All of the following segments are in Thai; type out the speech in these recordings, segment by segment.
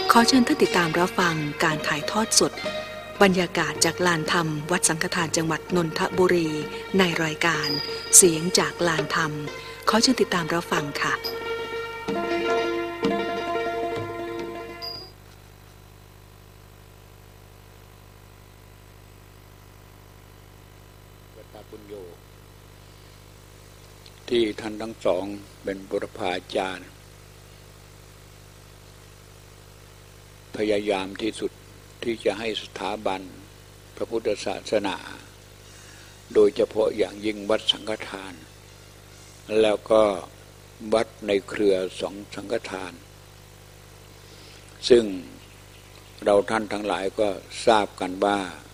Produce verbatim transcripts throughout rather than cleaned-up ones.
ขอเชิญท่านติดตามรับฟังการถ่ายทอดสดบรรยากาศจากลานธรรมวัดสังฆทานจังหวัดนนทบุรีในรายการเสียงจากลานธรรมขอเชิญติดตามรับฟังค่ะที่ท่านทั้งสองเป็นบุรพาจารย์พยายามที่สุดที่จะให้สถาบันพระพุทธศาสนาโดยเฉพาะอย่างยิ่งวัดสังฆทานแล้วก็วัดในเครือสองสังฆทานซึ่งเราท่านทั้งหลายก็ทราบกันว่า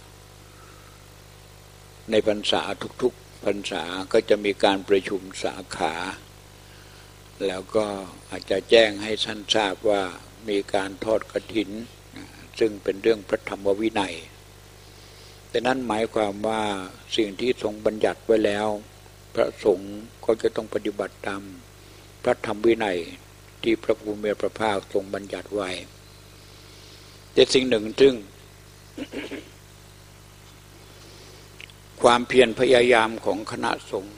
ในพรรษาทุกๆพรรษาก็จะมีการประชุมสาขาแล้วก็อาจจะแจ้งให้ท่านทราบว่ามีการทอดกฐินซึ่งเป็นเรื่องพระธรรมวินัยแต่นั้นหมายความว่าสิ่งที่ทรงบัญญัติไว้แล้วพระสงฆ์ก็จะต้องปฏิบัติตามพระธรรมวินัยที่พระผู้มีพระภาคทรงบัญญัติไว้แต่สิ่งหนึ่งซึ่ง ความเพียรพยายามของคณะสงฆ์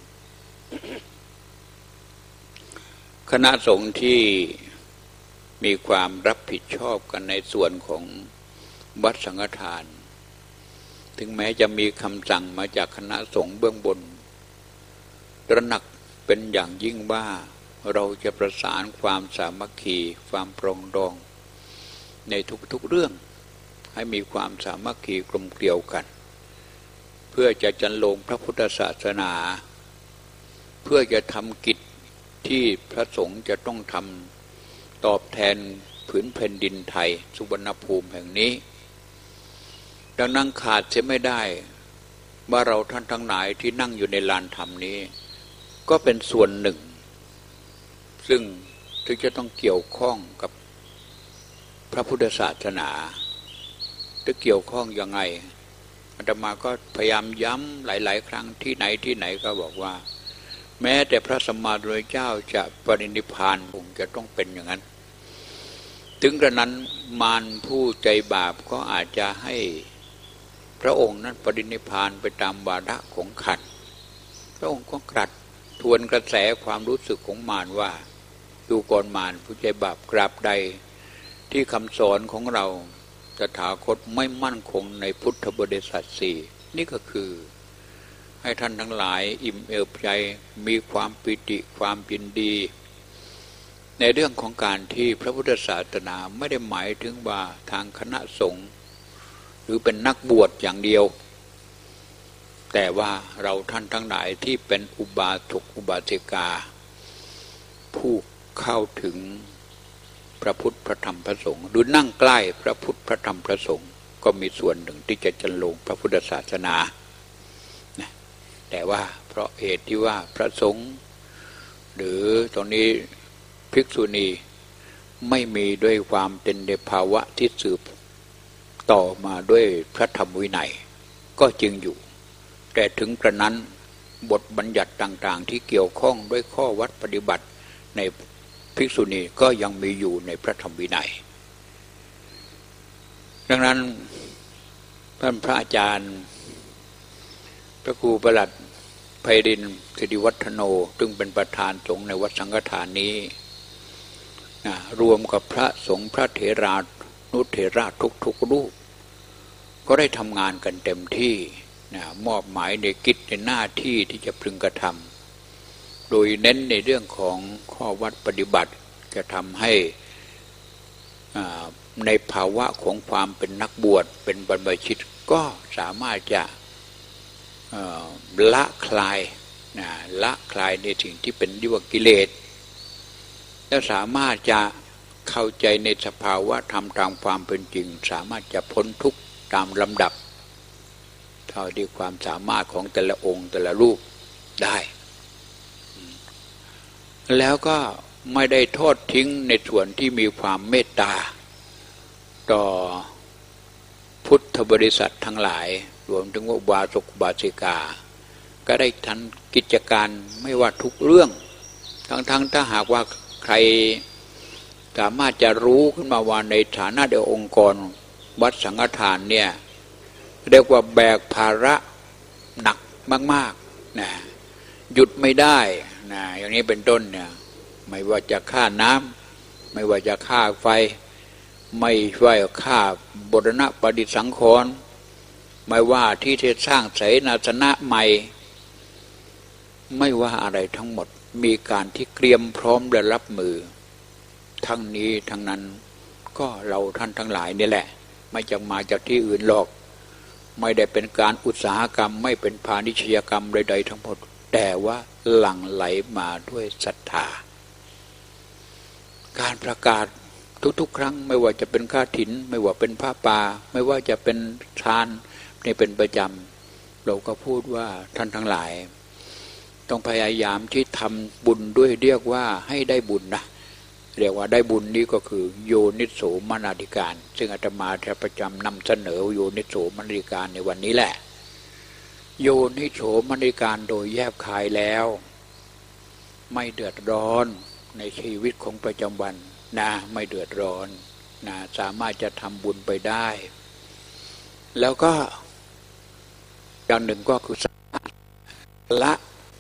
คณะสงฆ์ที่มีความรับผิดชอบกันในส่วนของวัดสังฆทานถึงแม้จะมีคำสั่งมาจากคณะสงฆ์เบื้องบนตระหนักเป็นอย่างยิ่งว่าเราจะประสานความสามัคคีความปรองดองในทุกๆเรื่องให้มีความสามัคคีกลมเกลียวกันเพื่อจะจันลงพระพุทธศาสนาเพื่อจะทำกิจที่พระสงฆ์จะต้องทำตอบแทนผืนแผ่นดินไทยสุวรรณภูมิแห่งนี้ดังนั้นขาดเสียไม่ได้ว่าเราท่านทั้งหลายที่นั่งอยู่ในลานธรรมนี้ก็เป็นส่วนหนึ่งซึ่งถึงจะต้องเกี่ยวข้องกับพระพุทธศาสนาจะเกี่ยวข้องยังไงอาตมาก็พยายามย้ำหลายๆครั้งที่ไหนที่ไหนก็บอกว่าแม้แต่พระสัมมาสัมพุทธเจ้าจะปรินิพพานคงจะต้องเป็นอย่างนั้นถึงกระนั้นมารผู้ใจบาปก็อาจจะให้พระองค์นั้นปรินิพพานไปตามวาระของขันพระองค์ก็กรัสทวนกระแสความรู้สึกของมารว่าดูก่อนมารผู้ใจบาปกราบใดที่คำสอนของเราตถาคตไม่มั่นคงในพุทธบริษัทสี่นี่ก็คือให้ท่านทั้งหลายอิ่มเอิบใจมีความปิติความยินดีในเรื่องของการที่พระพุทธศาสนาไม่ได้หมายถึงว่าทางคณะสงฆ์หรือเป็นนักบวชอย่างเดียวแต่ว่าเราท่านทั้งหลายที่เป็นอุบาสกอุบาสิกาผู้เข้าถึงพระพุทธพระธรรมพระสงฆ์หรือนั่งใกล้พระพุทธพระธรรมพระสงฆ์ก็มีส่วนหนึ่งที่จะจันลงพระพุทธศาสนาแต่ว่าเพราะเหตุที่ว่าพระสงฆ์หรือตรงนี้ภิกษุณีไม่มีด้วยความเป็นในภาวะที่สืบต่อมาด้วยพระธรรมวินัยก็จึงอยู่แต่ถึงกระนั้นบทบัญญัติต่างๆที่เกี่ยวข้องด้วยข้อวัดปฏิบัติในภิกษุณีก็ยังมีอยู่ในพระธรรมวินัยดังนั้นท่านพระอาจารย์พระครูประหลัดไพรินทร์สิริวัฒโนซึ่งเป็นประธานสงฆ์ในวัดสังฆทานนี้รวมกับพระสงฆ์พระเถรานุเถราทุกๆรูปก็ได้ทำงานกันเต็มที่มอบหมายในกิจในหน้าที่ที่จะพึงกระทำโดยเน้นในเรื่องของข้อวัดปฏิบัติจะทำให้ในภาวะของความเป็นนักบวชเป็นบรรพชิตก็สามารถจะละคลายละคลายในสิ่งที่เป็นดิวกิเลสและสามารถจะเข้าใจในสภาวะธรรมตามความเป็นจริงสามารถจะพ้นทุกข์ตามลำดับเท่าที่ความสามารถของแต่ละองค์แต่ละรูปได้แล้วก็ไม่ได้ทอดทิ้งในส่วนที่มีความเมตตาต่อพุทธบริษัททั้งหลายรวมถึงอุบาสกอุบาสิกาก็ได้ทำกิจการไม่ว่าทุกเรื่องทั้งๆถ้าหากว่าใครสามารถจะรู้ขึ้นมาว่าในฐานะเดียวองค์กรวัดสังฆทานเนี่ยเรียกว่าแบกภาระหนักมากๆนะหยุดไม่ได้นะอย่างนี้เป็นต้นเนี่ยไม่ว่าจะค่าน้ำไม่ว่าจะค่าไฟไม่ว่าค่าบูรณะประดิษฐ์สังขรณ์ไม่ว่าที่จะสร้างเสนาสนะใหม่ไม่ว่าอะไรทั้งหมดมีการที่เตรียมพร้อมและรับมือทั้งนี้ทั้งนั้นก็เราท่านทั้งหลายนี่แหละไม่จะมาจากที่อื่นหรอกไม่ได้เป็นการอุตสาหกรรมไม่เป็นพาณิชยกรรมใดๆทั้งหมดแต่ว่าหลั่งไหลมาด้วยศรัทธาการประกาศทุกๆครั้งไม่ว่าจะเป็นฆาถินไม่ว่าเป็นผ้าป่าไม่ว่าจะเป็นทานนี่เป็นประจำเราก็พูดว่าท่านทั้งหลายต้องพยายามที่ทำบุญด้วยเรียกว่าให้ได้บุญนะเรียกว่าได้บุญนี้ก็คือโยนิโสมนสิการซึ่งอาตมาจะประจำนำเสนอโยนิโสมนสิการในวันนี้แหละโยนิโสมนสิการโดยแยบคายแล้วไม่เดือดร้อนในชีวิตของประจำวันนะไม่เดือดร้อนนะสามารถจะทำบุญไปได้แล้วก็อย่างหนึ่งก็คือละ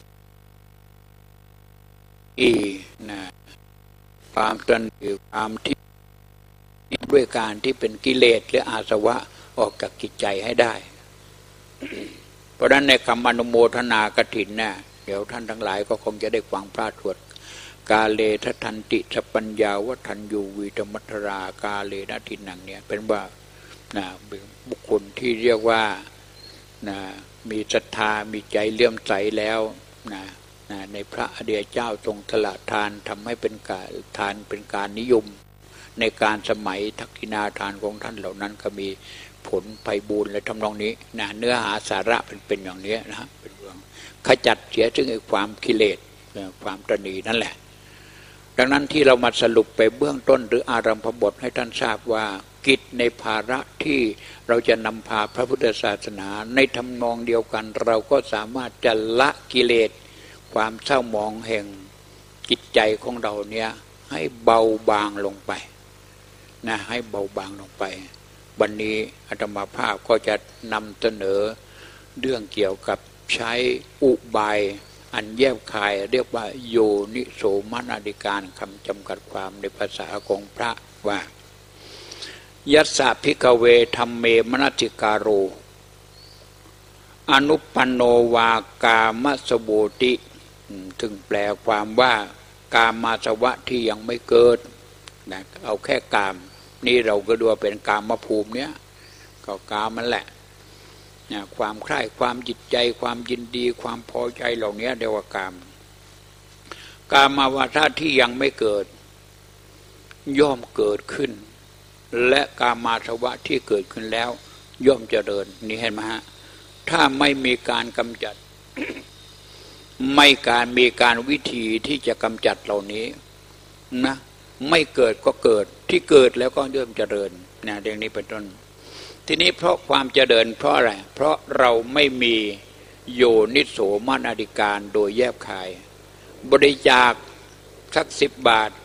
อีนะความตระหนี่ความที่ด้วยการที่เป็นกิเลสหรืออาสวะออกจากจิตใจให้ได้เพราะฉะนั้นในคำอนุโมทนากฐินเนี่ยเดี๋ยวท่านทั้งหลายก็คงจะได้ฟังพระสวดกาเลททันติสัพปัญญาวัฏัญญูวีธมัทรากาเลนะทินังเนี่ยเป็นว่านะบุคคลที่เรียกว่านะมีศรัทธามีใจเลื่อมใสแล้วนะนะในพระอริยเจ้าทรงสละทานทำให้เป็นการทานเป็นการนิยมในการสมัยทักษิณาทานของท่านเหล่านั้นก็มีผลไพบูลย์และทำนองนี้นะเนื้อหาสาระเป็นเป็นอย่างนี้นะเป็นเรื่องขจัดเสียซึ่งไอ้ความกิเลสความตระหนี่นั่นแหละดังนั้นที่เรามาสรุปไปเบื้องต้นหรืออารัมภบทให้ท่านทราบว่ากิจในภาระที่เราจะนำพาพระพุทธศาสนาในทำนองเดียวกันเราก็สามารถจะละกิเลสความเศร้าหมองแห่งจิตใจของเราเนี่ยให้เบาบางลงไปนะให้เบาบางลงไปวันนี้อาตมาภาพก็จะนำเสนอเรื่องเกี่ยวกับใช้อุบายอันแยบคายเรียกว่าโยนิโสมนสิการคำจำกัดความในภาษาของพระว่ายัสสะภิกขเวธัมเมมนสิการโรอนุปันโนวากามสโบติถึงแปลความว่ากามาสวะที่ยังไม่เกิดนะเอาแค่กามนี่เราก็ดูเป็นกามภูมิเนี้ยก็กามมันแหละนะความใคร่ความจิตใจความยินดีความพอใจเหล่านี้เรียกว่ากามกามาวาทะที่ยังไม่เกิดย่อมเกิดขึ้นและกามาสวะที่เกิดขึ้นแล้วย่อมเจริญนี่เห็นไหมฮะถ้าไม่มีการกำจัด ไม่การมีการวิธีที่จะกำจัดเหล่านี้นะไม่เกิดก็เกิดที่เกิดแล้วก็ย่อมเจริญนะเรื่องนี้เป็นต้นทีนี้เพราะความเจริญเพราะอะไรเพราะเราไม่มีโยนิโสมนสิการโดยแยบคายบริจาคสักสิบบาท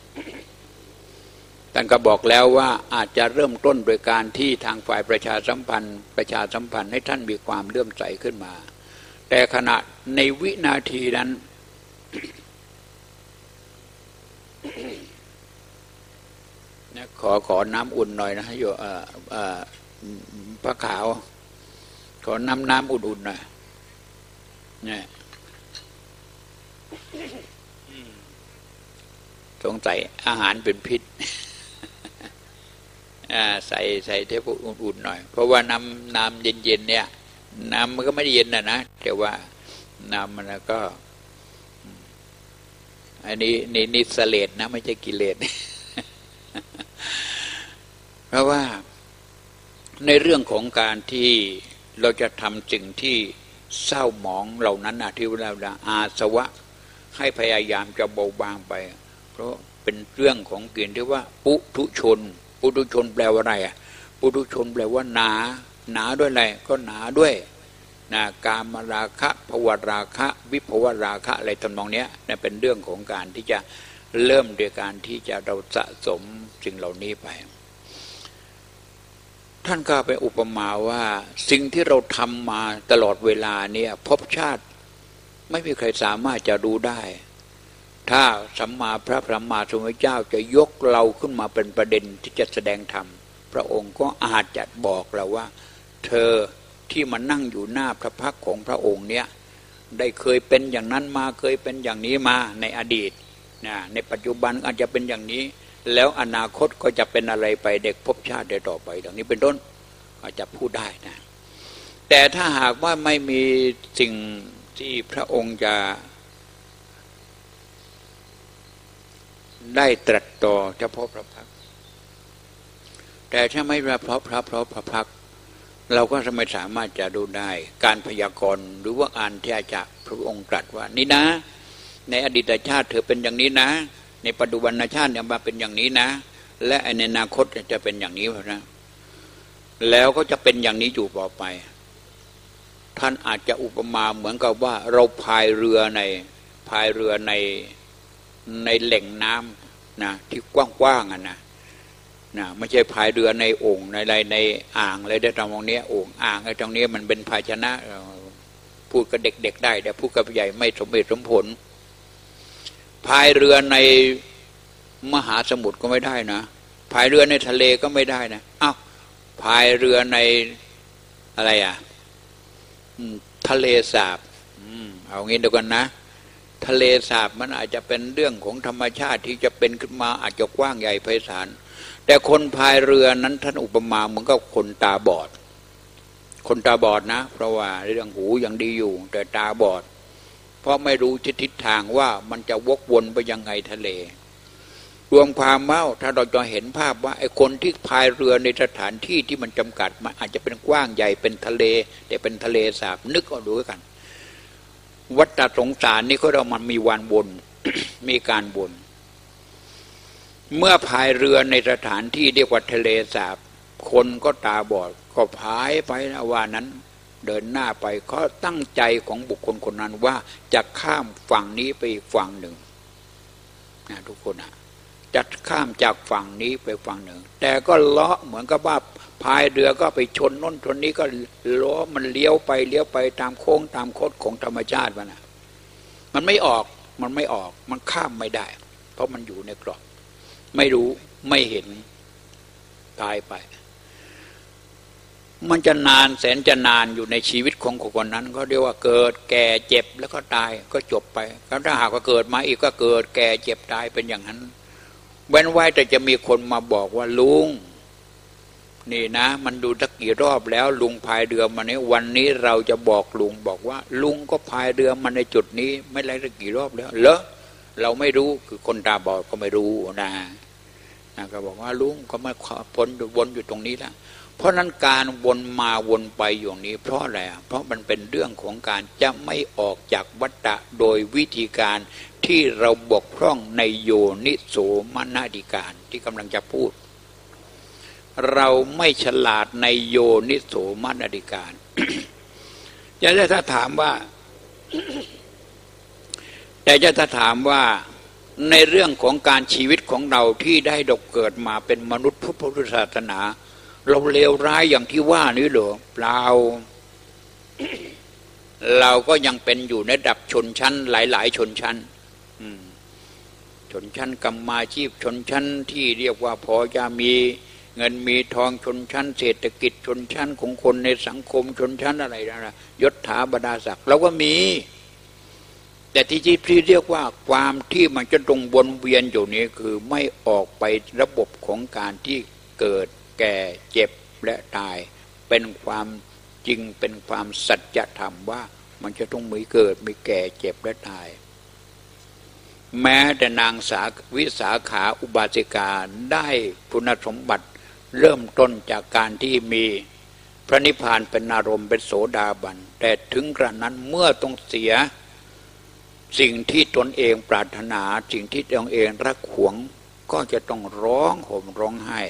ท่านก็บอกแล้วว่าอาจจะเริ่มต้นโดยการที่ทางฝ่ายประชาสัมพันธ์ประชาสัมพันธ์ให้ท่านมีความเลื่อมใสขึ้นมาแต่ขณะในวินาทีนั้นนะขอขอน้ำอุ่นหน่อยนะโยเอ่อเอ่อพระขาวขอน้ำน้ำอุ่นๆหน่อยเนี่ยสงสัยอาหารเป็นพิษใส่ใส่เทปอุ่นๆหน่อยเพราะว่าน้ำน้ำเย็นๆเนี่ยน้ำมันก็ไม่ได้เย็นนะนะแต่ว่าน้ำมันก็อันนี้นี่นิสเลดนะไม่ใช่กิเลส เพราะว่าในเรื่องของการที่เราจะทำสิ่งที่เศร้าหมองเหล่านั้นนะที่เราอาสวะให้พยายามจะเบาบางไปเพราะเป็นเรื่องของเกณฑ์ที่ว่าปุถุชนปุถุชนแปลว่าอะไรอ่ะปุถุชนแปลว่าหนาหนาด้วยอะไรก็หนาด้วยนะกามราคะภวราคะวิภวราคะอะไรทำนองเนี้ยนั่นเป็นเรื่องของการที่จะเริ่มโดยการที่จะเราสะสมสิ่งเหล่านี้ไปท่านก็ไปอุปมาว่าสิ่งที่เราทำมาตลอดเวลาเนี่ยภพชาติไม่มีใครสามารถจะรู้ได้ถ้าสัมมาพระสัมมาสัมพุทธเจ้าจะยกเราขึ้นมาเป็นประเด็นที่จะแสดงธรรมพระองค์ก็อาจจะบอกเราว่าเธอที่มานั่งอยู่หน้าพระพักตร์ของพระองค์เนี่ยได้เคยเป็นอย่างนั้นมาเคยเป็นอย่างนี้มาในอดีตนะในปัจจุบันอาจจะเป็นอย่างนี้แล้วอนาคตก็จะเป็นอะไรไปเด็กภพชาติได้ต่อไปดังนี้เป็นต้นอาจจะพูดได้นะแต่ถ้าหากว่าไม่มีสิ่งที่พระองค์จะได้ตรัสต่อเฉพาะพระพักตร์แต่ถ้าไม่พระเพราะพระเพราะพระพักตร์เราก็ไม่สามารถจะดูได้การพยากรณ์หรือว่าอ่านที่อาจารย์พระองค์ตรัสว่านี่นะในอดีตชาติเธอเป็นอย่างนี้นะในปัจจุบันชาติเนี่ยมาเป็นอย่างนี้นะและในอนาคตจะเป็นอย่างนี้นะแล้วก็จะเป็นอย่างนี้อยู่ต่อไปท่านอาจจะอุปมาเหมือนกับว่าเราพายเรือในพายเรือในในแหล่งน้ำนะที่กว้างๆอ่ะนะนะไม่ใช่พายเรือในโอ่งในอะไรในอ่างอะไรได้ตรงนี้โอ่งอ่างไอ้ตรงนี้มันเป็นภาชนะพูดกับเด็กๆได้แต่พูดกับใหญ่ไม่สมเหตุสมผลพายเรือในมหาสมุทรก็ไม่ได้นะพายเรือในทะเลก็ไม่ได้นะอ้าวพายเรือในอะไรอ่ะทะเลสาบเอางี้เดี๋ยวกันนะทะเลสาบมันอาจจะเป็นเรื่องของธรรมชาติที่จะเป็นขึ้นมาอาจจะกว้างใหญ่ไพศาลแต่คนพายเรือนั้นท่านอุปมาเหมือนกับคนตาบอดคนตาบอดนะเพราะว่าเรื่องหูยังดีอยู่แต่ตาบอดเพราะไม่รู้ทิศทางว่ามันจะวกวนไปยังไงทะเลรวมความว่าถ้าเราจะเห็นภาพว่าไอ้คนที่พายเรือในสถานที่ที่มันจำกัดมันอาจจะเป็นกว้างใหญ่เป็นทะเลแต่เป็นทะเลสาบนึกเอาดูกันวัฏสงสารนี่ก็เรามันมีวันวน มีการวนเมื่อพายเรือในสถานที่เรียกว่าทะเลสาบคนก็ตาบอดก็พายไปนะว่านั้นเดินหน้าไปเขาตั้งใจของบุคคลคนนั้นว่าจะข้ามฝั่งนี้ไปอีกฝั่งหนึ่งนะทุกคนนะจะข้ามจากฝั่งนี้ไปฝั่งหนึ่งแต่ก็เลาะเหมือนกับว่าพายเรือก็ไปชนน้นชนนี้ก็ล้อมันเลี้ยวไปเลี้ยวไปตามโค้งตามคดของธรรมชาติมันนะมันไม่ออกมันไม่ออกมันข้ามไม่ได้เพราะมันอยู่ในกรอบไม่รู้ไม่เห็นตายไปมันจะนานแสนจะนานอยู่ในชีวิตของคนนั้นเขาเรียกว่าเกิดแก่เจ็บแล้วก็ตายก็จบไปถ้าหากว่าเกิดมาอีกก็เกิดแก่เจ็บตายเป็นอย่างนั้นเว้นไว้แต่จะมีคนมาบอกว่าลุงนี่นะมันดูสักกี่รอบแล้วลุงพายเรือมาเนี่ยวันนี้เราจะบอกลุงบอกว่าลุงก็พายเรือมาในจุดนี้ไม่ไรสักกี่รอบแล้วเหรอเราไม่รู้คือคนตาบอดก็ไม่รู้นะนะก็บอกว่าลุงก็มาพ้นวนอยู่ตรงนี้แล้วเพราะนั้นการวนมาวนไปอย่างนี้เพราะอะไรเพราะมันเป็นเรื่องของการจะไม่ออกจากวัฏฏะโดยวิธีการที่เราบกพร่องในโยนิโสมนสิการที่กำลังจะพูดเราไม่ฉลาดในโยนิโสมนสิการ จะถ้าถามว่า แต่จะถ้าถามว่าในเรื่องของการชีวิตของเราที่ได้ดกเกิดมาเป็นมนุษย์พุทธศาสนาเราเลวร้ายอย่างที่ว่านี้หรือเปล่า เราก็ยังเป็นอยู่ในระดับชนชั้นหลายๆชนชั้นชนชั้นกรรมาชีพชนชั้นที่เรียกว่าพอจะมีเงินมีทองชนชั้นเศรษฐกิจชนชั้นของคนในสังคมชนชั้นอะไรนะยศถาบรรดาศักดิ์เราก็มีแต่ที่ที่เรียกว่าความที่มันจะตรงวนเวียนอยู่นี้คือไม่ออกไประบบของการที่เกิดแก่เจ็บและตายเป็นความจริงเป็นความสัจธรรมว่ามันจะต้องมีเกิดมีแก่เจ็บและตายแม้แต่นางสาวิสาขาอุบาสิกาได้คุณสมบัติเริ่มต้นจากการที่มีพระนิพพานเป็นอารมณ์เป็นโสดาบันแต่ถึงกระนั้นเมื่อต้องเสียสิ่งที่ตนเองปรารถนาสิ่งที่ตนเองรักหวงก็จะต้องร้องห่มร้องไห้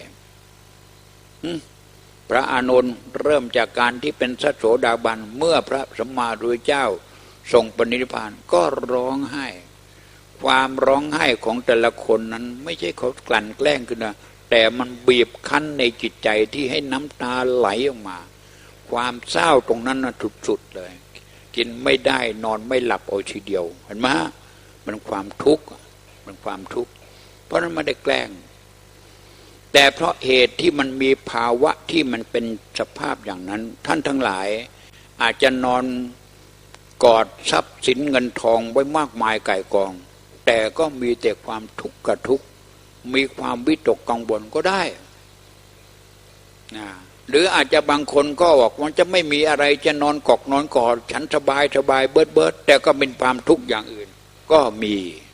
พระอานนท์เริ่มจากการที่เป็นสัโสดาบันเมื่อพระสัมมาสัมพุทธเจ้าทรงปรินิพพานก็ร้องไห้ความร้องไห้ของแต่ละคนนั้นไม่ใช่เขากลั่นแกล้งขึ้นนะแต่มันบีบคั้นในจิตใจที่ให้น้ำตาไหลออกมาความเศร้าตรงนั้นนะสุดๆเลยกินไม่ได้นอนไม่หลับเอาทีเดียวเห็นไหมมันความทุกข์มันความทุกข์เพราะนั้นไม่ได้แกล้งแต่เพราะเหตุที่มันมีภาวะที่มันเป็นสภาพอย่างนั้นท่านทั้งหลายอาจจะนอนกอดทรัพย์สินเงินทองไว้มากมายก่ายกองแต่ก็มีแต่ความทุกข์กับทุกข์มีความวิตกกังวลก็ได้นะหรืออาจจะบางคนก็บอกมันจะไม่มีอะไรจะนอนกอกนอนกอดฉันสบายสบายเบิดเบิดแต่ก็เป็นความทุกข์อย่างอื่นก็มี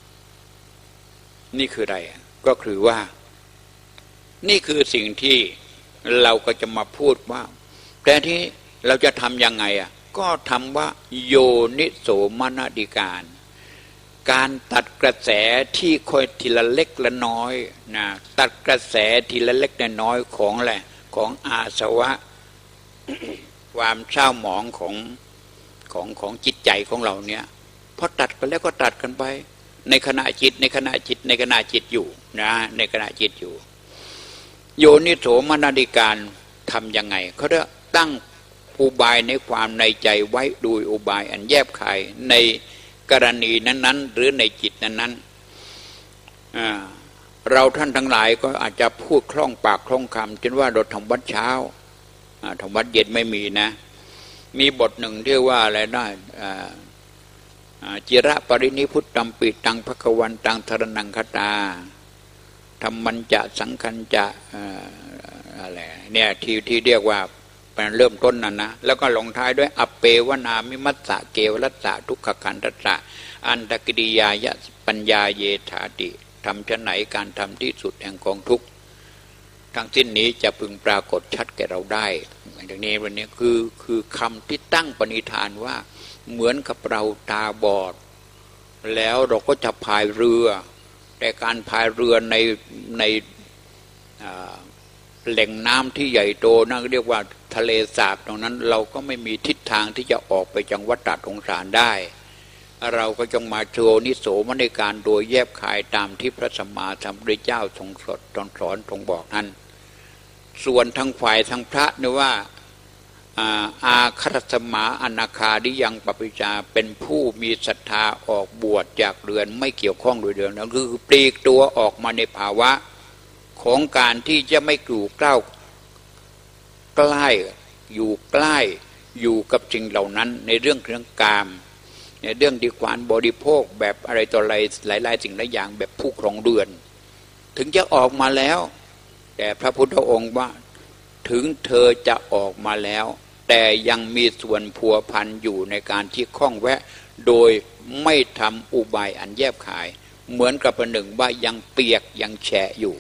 นี่คืออะไรก็คือว่านี่คือสิ่งที่เราก็จะมาพูดว่าแต่ที่เราจะทำยังไงอ่ะก็ทำว่าโยนิโสมนสิการการตัดกระแสที่ค่อยทีละเล็กละน้อยนะตัดกระแสทีละเล็กละน้อยของอะไรของอาสวะ ความเศร้าหมองของของของจิตใจของเราเนี่ยพอตัดกันแล้วก็ตัดกันไปในขณะจิตในขณะจิตในขณะจิตอยู่นะในขณะจิตอยู่โยนิโสมนสิการทำยังไงเขาจะตั้งอุบายในความในใจไว้โดยอุบายอันแยบคายในกรณีนั้นๆหรือในจิตนั้นๆเราท่านทั้งหลายก็อาจจะพูดคล่องปากคล่องคำจนว่าเราทำวัดเช้าทำวัดเย็นไม่มีนะมีบทหนึ่งที่ว่าอะไรได้จิระปรินิพุตตัมปิตังภควันตังธรนังคตาธรรมันจะสังคัญจะอะไรเนี่ยที่ที่เรียกว่าเป็นเริ่มต้นนั่นนะแล้วก็ลงท้ายด้วยอเปวนามิมัสสะเกวรัสสะทุกขขันธัสสะอันตกิริยายะปัญญาเยถาติทำชะไหนการทำที่สุดแห่งกองทุกข์ทั้งสิ้นนี้จะพึงปรากฏชัดแก่เราได้อย่างนี้วันนี้คือคือคำที่ตั้งปณิธานว่าเหมือนกับเราตาบอดแล้วเราก็จะพายเรือแต่การพายเรือในในแหล่งน้ำที่ใหญ่โตนั่นเรียกว่าทะเลสาบตรงนั้นเราก็ไม่มีทิศทางที่จะออกไปจังวัฏฏะสงสารได้เราก็จงมาโชว์นิโสมนสิการโดยแยบคายตามที่พระสัมมาสัมพุทธเจ้าทรงสอนตอนสอนทรงบอกนั้นส่วนทางฝ่ายทางพระเนี่ยว่าอาคัตสมาอนาคาดิยังปปิจาเป็นผู้มีศรัทธาออกบวชจากเรือนไม่เกี่ยวข้องโดยเดิมนั่นคือปลีกตัวออกมาในภาวะของการที่จะไม่อยู่ใกล้ใกล้อยู่ใกล้อยู่กับสิ่งเหล่านั้นในเรื่องเรื่องกามในเรื่องดีกวานบริโภคแบบอะไรต่ออะไรหลายๆสิ่งหลายอย่างแบบผู้ครองเรือนถึงจะออกมาแล้วแต่พระพุทธองค์ว่าถึงเธอจะออกมาแล้วแต่ยังมีส่วนพัวพันอยู่ในการที่คล้องแวะโดยไม่ทำอุบายอันแยบคายเหมือนกับประหนึ่งว่ายังเปียกยังแฉะอยู่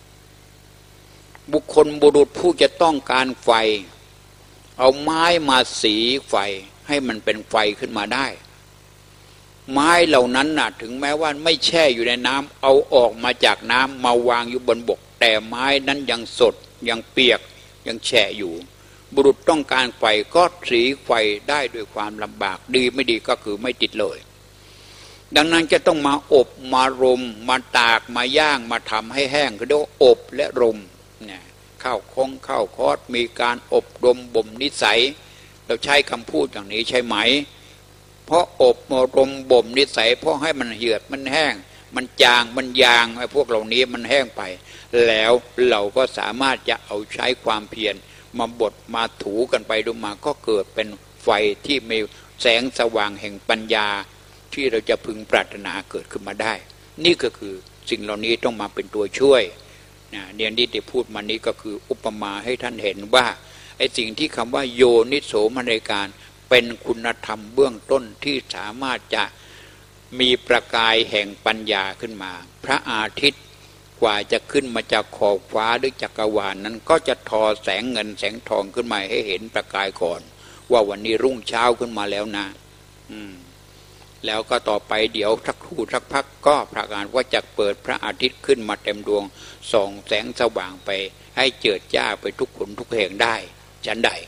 บุคคลบุรุษผู้จะต้องการไฟเอาไม้มาสีไฟให้มันเป็นไฟขึ้นมาได้ไม้เหล่านั้นน่ะถึงแม้ว่าไม่แช่อยู่ในน้ำเอาออกมาจากน้ำมาวางอยู่บนบกแต่ไม้นั้นยังสดยังเปียกยังแฉะอยู่บุรุษต้องการไฟก็สีไฟได้ด้วยความลำบากดีไม่ดีก็คือไม่ติดเลยดังนั้นจะต้องมาอบมารมมาตากมาย่างมาทำให้แห้งก็เรียกว่าอบและรมเนี่ยข้าวคงข้าวคอดมีการอบรมบ่มนิสัยเราใช้คำพูดอย่างนี้ใช่ไหมเพราะอบมารมบ่มนิสัยเพราะให้มันเหือดมันแห้งมันจางมันยางไอ้พวกเหล่านี้มันแห้งไปแล้วเราก็สามารถจะเอาใช้ความเพียรมาบดมาถูกันไปดูมาก็เกิดเป็นไฟที่มีแสงสว่างแห่งปัญญาที่เราจะพึงปรารถนาเกิดขึ้นมาได้นี่ก็คือสิ่งเหล่านี้ต้องมาเป็นตัวช่วยนะเดี๋ยวนี้ที่พูดมานี้ก็คืออุปมาให้ท่านเห็นว่าไอ้สิ่งที่คำว่าโยนิโสมนสิการเป็นคุณธรรมเบื้องต้นที่สามารถจะมีประกายแห่งปัญญาขึ้นมาพระอาทิตย์กว่าจะขึ้นมาจากขอบฟ้าหรือจักรวาล นั้นก็จะทอแสงเงินแสงทองขึ้นมาให้เห็นประกายก่อนว่าวันนี้รุ่งเช้าขึ้นมาแล้วนะอืมแล้วก็ต่อไปเดี๋ยวสักครู่สักพักก็ประกาศว่าจะเปิดพระอาทิตย์ขึ้นมาเต็มดวงส่องแสงสว่างไปให้เจิดจ้าไปทุกคนทุกแห่งได้ฉันใด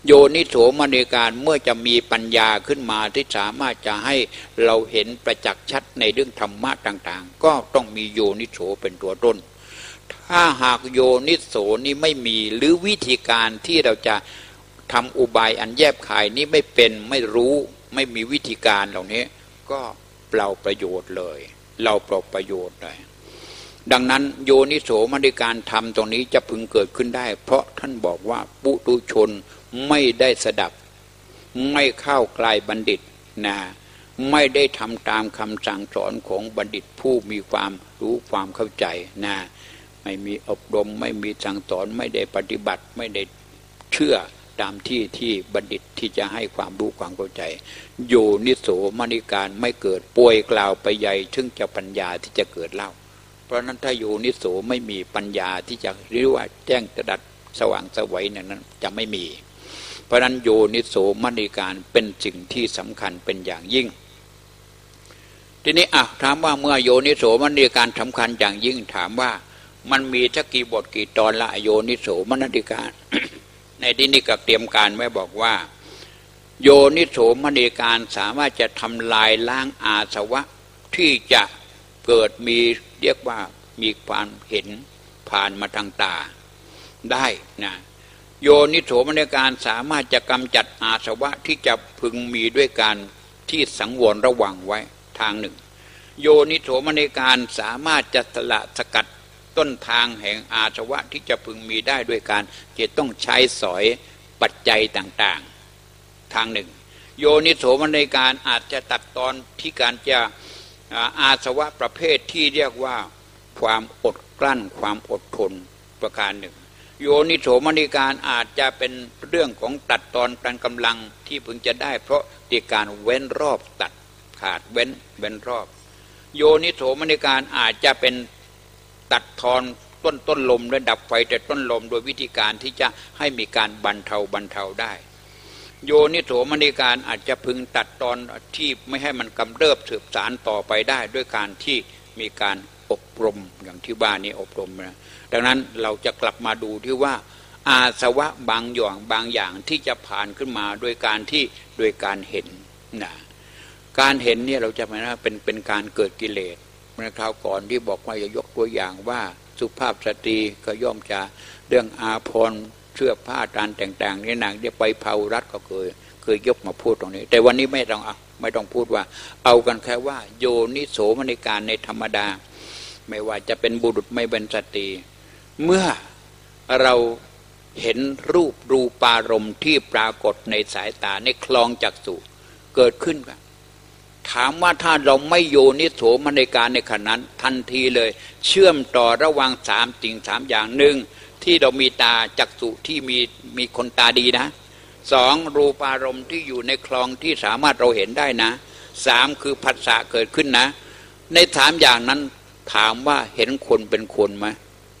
โยนิโสมนสิการเมื่อจะมีปัญญาขึ้นมาที่สามารถจะให้เราเห็นประจักษ์ชัดในเรื่องธรรมะต่างๆก็ต้องมีโยนิโสเป็นตัวต้นถ้าหากโยนิโสนี้ไม่มีหรือวิธีการที่เราจะทำอุบายอันแยบคายนี้ไม่เป็นไม่รู้ไม่มีวิธีการเหล่านี้ก็เปล่าประโยชน์เลยเราเปล่าประโยชน์เลยดังนั้นโยนิโสมนสิการธรรมตรงนี้จะพึงเกิดขึ้นได้เพราะท่านบอกว่าปุถุชนไม่ได้สดับไม่เข้าใกล้บัณฑิตนะไม่ได้ทำตามคำสั่งสอนของบัณฑิตผู้มีความรู้ความเข้าใจนะไม่มีอบรมไม่มีสั่งสอนไม่ได้ปฏิบัติไม่ได้เชื่อตามที่ที่บัณฑิตที่จะให้ความรู้ความเข้าใจโยนิโสมนสิการไม่เกิดป่วยกล่าวไปใหญ่ถึงจะปัญญาที่จะเกิดเล่าเพราะนั้นถ้าโยนิโสไม่มีปัญญาที่จะเรียกว่าแจ้งตรัสสว่างไสวนั้นจะไม่มีเพราะนั้นโยนิโสมนสิการเป็นสิ่งที่สำคัญเป็นอย่างยิ่งทีนี้อ่ะถามว่าเมื่อโยนิโสมนสิการสำคัญอย่างยิ่งถามว่ามันมีสักกี่บทกี่ตอนละโยนิโสมนสิการ ในที่นี้ก็เตรียมการไว้บอกว่าโยนิโสมนสิการสามารถจะทำลายล้างอาสวะที่จะเกิดมีเรียกว่ามีความเห็นผ่านมาทางตาได้นะโยนิโสมนสิการสามารถจะกำจัดอาสวะที่จะพึงมีด้วยการที่สังวรระวังไว้ทางหนึ่งโยนิโสมนสิการสามารถจะสละสกัดต้นทางแห่งอาสวะที่จะพึงมีได้ด้วยการจะต้องใช้สอยปัจจัยต่างๆทางหนึ่งโยนิโสมนสิการอาจจะตัดตอนที่การจะอาสวะประเภทที่เรียกว่าความอดกลั้นความอดทนประการหนึ่งโยนิโสมนสิการอาจจะเป็นเรื่องของตัดตอนการกำลังที่พึงจะได้เพราะติการเว้นรอบตัดขาดเว้นเว้นรอบโยนิโสมนสิการอาจจะเป็นตัดทอนต้นต้นลมและดับไฟแต่ต้นลมโดยวิธีการที่จะให้มีการบรรเทาบรรเทาได้โยนิโสมนสิการอาจจะพึงตัดตอนที่ไม่ให้มันกำเริบสืบสารต่อไปได้ด้วยการที่มีการอบรมอย่างที่บ้านนี้อบรมนะดังนั้นเราจะกลับมาดูที่ว่าอาสวะบางอย่างบางอย่างที่จะผ่านขึ้นมาโดยการที่โดยการเห็นนะการเห็นเนี่ยเราจะหมายว่าเป็นเป็นการเกิดกิเลสเมื่อคราวก่อนที่บอกว่าจะยกตัวอย่างว่าสุภาพสตรีก็ย่อมจะเรื่องอาภรณ์เสื้อผ้าการแต่งๆนี่นางเดี๋ยวไปเผารัดก็เคยเคยยกมาพูดตรงนี้แต่วันนี้ไม่ต้องเอาไม่ต้องพูดว่าเอากันแค่ว่าโยนิโสมนสิการในธรรมดาไม่ว่าจะเป็นบุรุษไม่เป็นสตรีเมื่อเราเห็นรูปรูปารมณ์ที่ปรากฏในสายตาในคลองจักษุเกิดขึ้นกันถามว่าถ้าเราไม่โยนิโสมนสิการในขณะนั้นทันทีเลยเชื่อมต่อระหว่างสามสิ่งสามอย่างหนึ่งที่เรามีตาจักษุที่มีมีคนตาดีนะสองรูปารมณ์ที่อยู่ในคลองที่สามารถเราเห็นได้นะสามคือผัสสะเกิดขึ้นนะในสามอย่างนั้นถามว่าเห็นคนเป็นคนไหม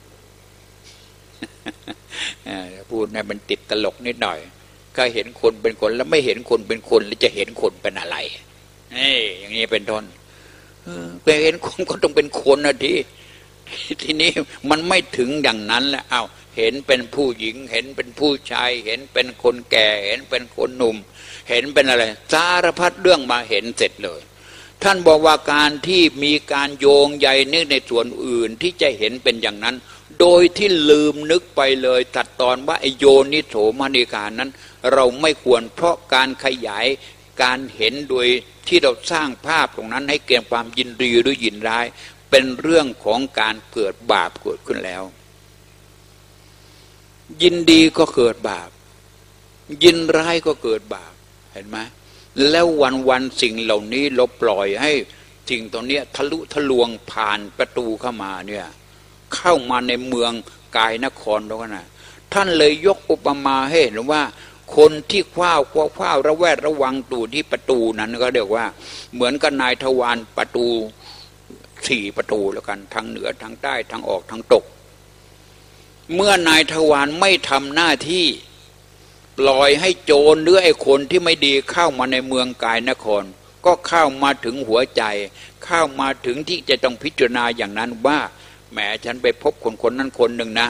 พูดเนี่ยมันติดตลกนิดหน่อยก็เห็นคนเป็นคนแล้วไม่เห็นคนเป็นคนแล้วจะเห็นคนเป็นอะไรนี่อย่างนี้เป็นต้นไปเห็นคนก็ต้องเป็นคนนะทีทีนี้มันไม่ถึงอย่างนั้นแล้วอ้าวเห็นเป็นผู้หญิงเห็นเป็นผู้ชายเห็นเป็นคนแก่เห็นเป็นคนหนุ่มเห็นเป็นอะไรสารพัดเรื่องมาเห็นเสร็จเลยท่านบอกว่าการที่มีการโยงใยนึกในส่วนอื่นที่จะเห็นเป็นอย่างนั้นโดยที่ลืมนึกไปเลยตัดตอนว่าไอโยนิโสมนสิการนั้นเราไม่ควรเพราะการขยายการเห็นโดยที่เราสร้างภาพตรงนั้นให้เกิดความยินดีหรือยินร้ายเป็นเรื่องของการเกิดบาปเกิดขึ้นแล้วยินดีก็เกิดบาปยินร้ายก็เกิดบาปเห็นไหมแล้ววันวันสิ่งเหล่านี้เราปล่อยให้สิ่งตรงนี้ทะลุทะลวงผ่านประตูเข้ามาเนี่ยเข้ามาในเมืองกายนครตรงนั้นนะท่านเลยยกอุปมาให้เห็นว่าคนที่คว้าวคว้าคว้าระแวดระวังตูที่ประตูนั้นก็เรียกว่าเหมือนกับนายทวารประตูสี่ประตูแล้วกันทางเหนือทางใต้ทางออกทางตกเมื่อนายทวารไม่ทำหน้าที่ปล่อยให้โจรหรือไอ้คนที่ไม่ดีเข้ามาในเมืองกายนครก็เข้ามาถึงหัวใจเข้ามาถึงที่จะต้องพิจารณาอย่างนั้นว่าแหมฉันไปพบคนคนนั้นคนหนึ่งนะแ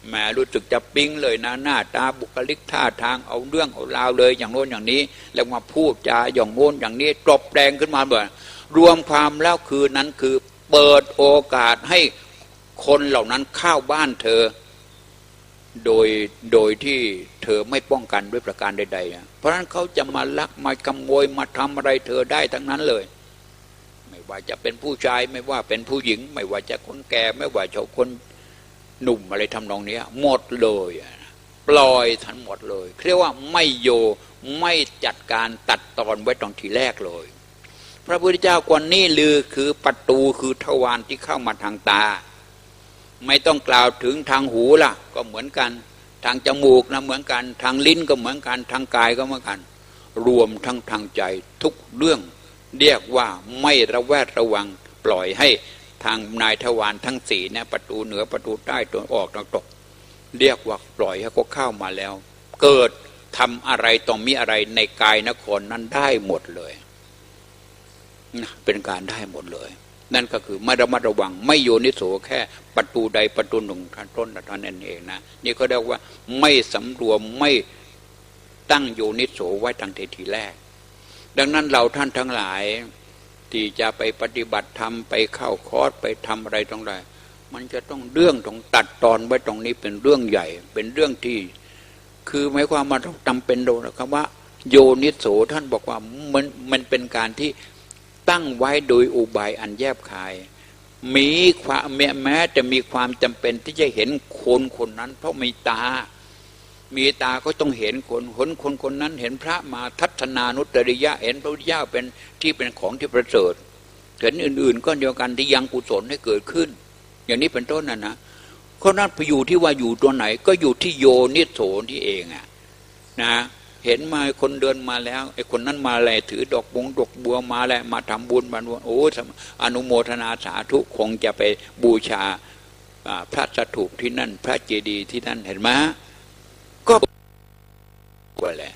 แหมรู้สึกจะปิ๊งเลยนะหน้าตาบุคลิกท่าทางเอาเรื่องเอาราวเลยอย่างโน้นอย่างนี้แล้วมาพูดจาอย่างโน้นอย่างนี้ตบแดงขึ้นมาบ่อยรวมความแล้วคือนั้นคือเปิดโอกาสให้คนเหล่านั้นเข้าบ้านเธอโดยโดยที่เธอไม่ป้องกันด้วยประการใดๆเพราะฉะนั้นเขาจะมาลักมาขโมยมาทำอะไรเธอได้ทั้งนั้นเลยไม่ว่าจะเป็นผู้ชายไม่ว่าเป็นผู้หญิงไม่ว่าจะคนแก่ไม่ว่าจะคนหนุ่มอะไรทำนองนี้หมดเลยปล่อยทั้งหมดเลยเรียกว่าไม่โยไม่จัดการตัดตอนไว้ตอนทีแรกเลยพระพุทธเจ้ากว่านี้ลือคือประตูคือทวารที่เข้ามาทางตาไม่ต้องกล่าวถึงทางหูล่ะก็เหมือนกันทางจมูกนะเหมือนกันทางลิ้นก็เหมือนกันทางกายก็เหมือนกันรวมทั้งทางใจทุกเรื่องเรียกว่าไม่ระแวดระวังปล่อยให้ทางนายทวารทั้งสี่เนี่ยประตูเหนือประตูใต้ตัวออกตรงตกเรียกว่าปล่อยให้เขาเข้ามาแล้วเกิดทำอะไรต้องมีอะไรในกายนครนั้นได้หมดเลยนะเป็นการได้หมดเลยนั่นก็คือไม่ระมัดระวังไม่โยนิโสแค่ประตูใดประตูหนึ่งท่านต้นท่านนั่นเองนะนี่เขาเรียกว่าไม่สำรวมไม่ตั้งโยนิโสไว้ตั้งแต่ทีแรกดังนั้นเราท่านทั้งหลายที่จะไปปฏิบัติธรรมไปเข้าคอร์สไปทำอะไรตรงใดมันจะต้องเรื่องตรงตัดตอนไว้ตรงนี้เป็นเรื่องใหญ่เป็นเรื่องที่คือหมายความว่าต้องจำเป็นโดยคำว่าโยนิโสท่านบอกว่ามันมันเป็นการที่ตั้งไว้โดยอุบายอันแยบคายมีความแม้จะมีความจำเป็นที่จะเห็นคนคนนั้นเพราะมีตามีตาก็ต้องเห็นคนเห็นคนคนนั้นเห็นพระมาทัศนานุตริยะเห็นพระพุทธเจ้าเป็นที่เป็นของที่ประเสริฐเห็นอื่นๆก็เดียวกันที่ยังกุศลให้เกิดขึ้นอย่างนี้เป็นต้นน่ะนะเพราะนั้นไปอยู่ที่ว่าอยู่ตัวไหนก็อยู่ที่โยนิโสที่เองอ่ะนะเห็นมาคนเดินมาแล้วไอ้คนนั้นมาอะไรถือดอกบงดอกบัวมาแล้วมาทำบุญมาบุญโอ้อนุโมทนาสาธุคงจะไปบูชาพระสถูปที่นั่นพระเจดีย์ที่นั่นเห็นไหมก็ว่าแหละ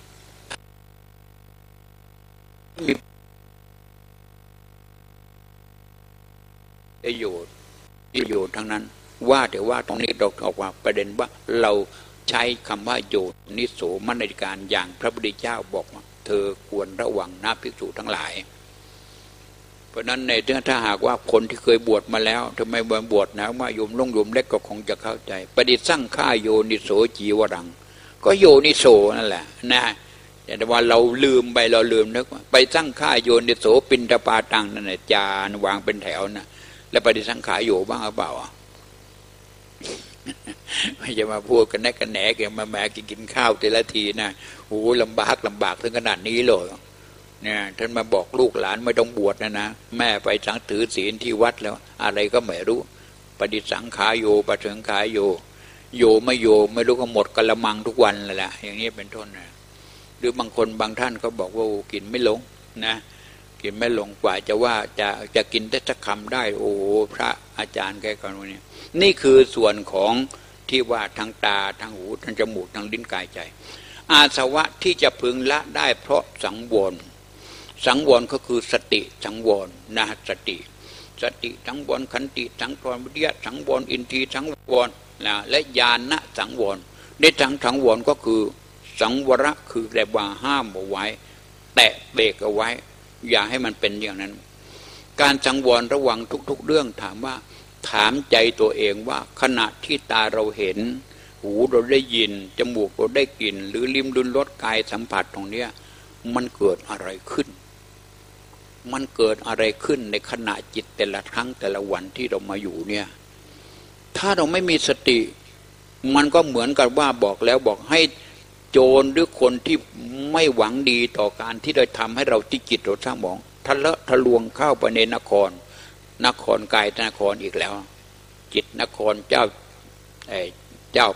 มีประโยชน์ประโยชน์ทั้งนั้นว่าแต่ว่าตรงนี้เราออกว่าประเด็นว่าเราใช้คำว่าโยนิโสมนสิการอย่างพระพุทธเจ้าบอกว่าเธอควรระวังนะภิกษุทั้งหลายเพราะนั้นในเรื่องถ้าหากว่าคนที่เคยบวชมาแล้วทำไมบวชนะว่าโยมลงโยมเล็กก็คงจะเข้าใจปฏิสั่งฆ่าโยนิโสจีวรังก็โยนิโสนั่นแหละนะแต่ว่าเราลืมไปเราลืมนึกว่าไปสั่งฆ่าโยนิโสปินตปาตังนั่นแหละจานวางเป็นแถวนะแล้วปฏิสั่งขาโยบ้างหรือเปล่าไม่จะมาพูดกันแน่กันแหนกันมาแหมกินกินข้าวแต่ละทีนะโอ้ลำบากลำบากถึงขนาดนี้เลยเนี่ยท่านมาบอกลูกหลานไม่ต้องบวชนะนะแม่ไปสังถือศีลที่วัดแล้วอะไรก็ไม่รู้ปฏิสังขายโยปฏิสังขายโยโยไม่โยไม่รู้ก็หมดกะละมังทุกวันเลยแหละอย่างนี้เป็นต้นนะหรือบางคนบางท่านก็บอกว่ากินไม่ลงนะกินไม่ลงกว่าจะว่าจะจะกินได้สักคำได้โอ้พระอาจารย์แกก่อนวันนี้นี่คือส่วนของที่ว่าทางตาทางหูทางจมูกทางลิ้นกายใจอาสวะที่จะพึงละได้เพราะสังวรสังวรก็คือสติสังวรนะสติสติสังวรขันติสังวรวิริยะสังวรอินทรีย์สังวรนะและญาณสังวรในทางสังวรก็คือสังวรคือแต่ว่าห้ามเอาไว้แตะเบรกเอาไว้อย่าให้มันเป็นอย่างนั้นการสังวรระวังทุกๆเรื่องถามว่าถามใจตัวเองว่าขณะที่ตาเราเห็นหูเราได้ยินจมูกเราได้กลิ่นหรือลิ้มลิ้มรสกายสัมผัสตรงเนี้ยมันเกิดอะไรขึ้นมันเกิดอะไรขึ้นในขณะจิตแต่ละครั้งแต่ละวันที่เรามาอยู่เนี่ยถ้าเราไม่มีสติมันก็เหมือนกับว่าบอกแล้วบอกให้โจรหรือคนที่ไม่หวังดีต่อการที่ได้ทำให้เราที่จิตเราสร้างหมองทะเลาะทะลวงเข้าไปในนครนครกายนครอีกแล้วจิตนครเจ้าเจ้า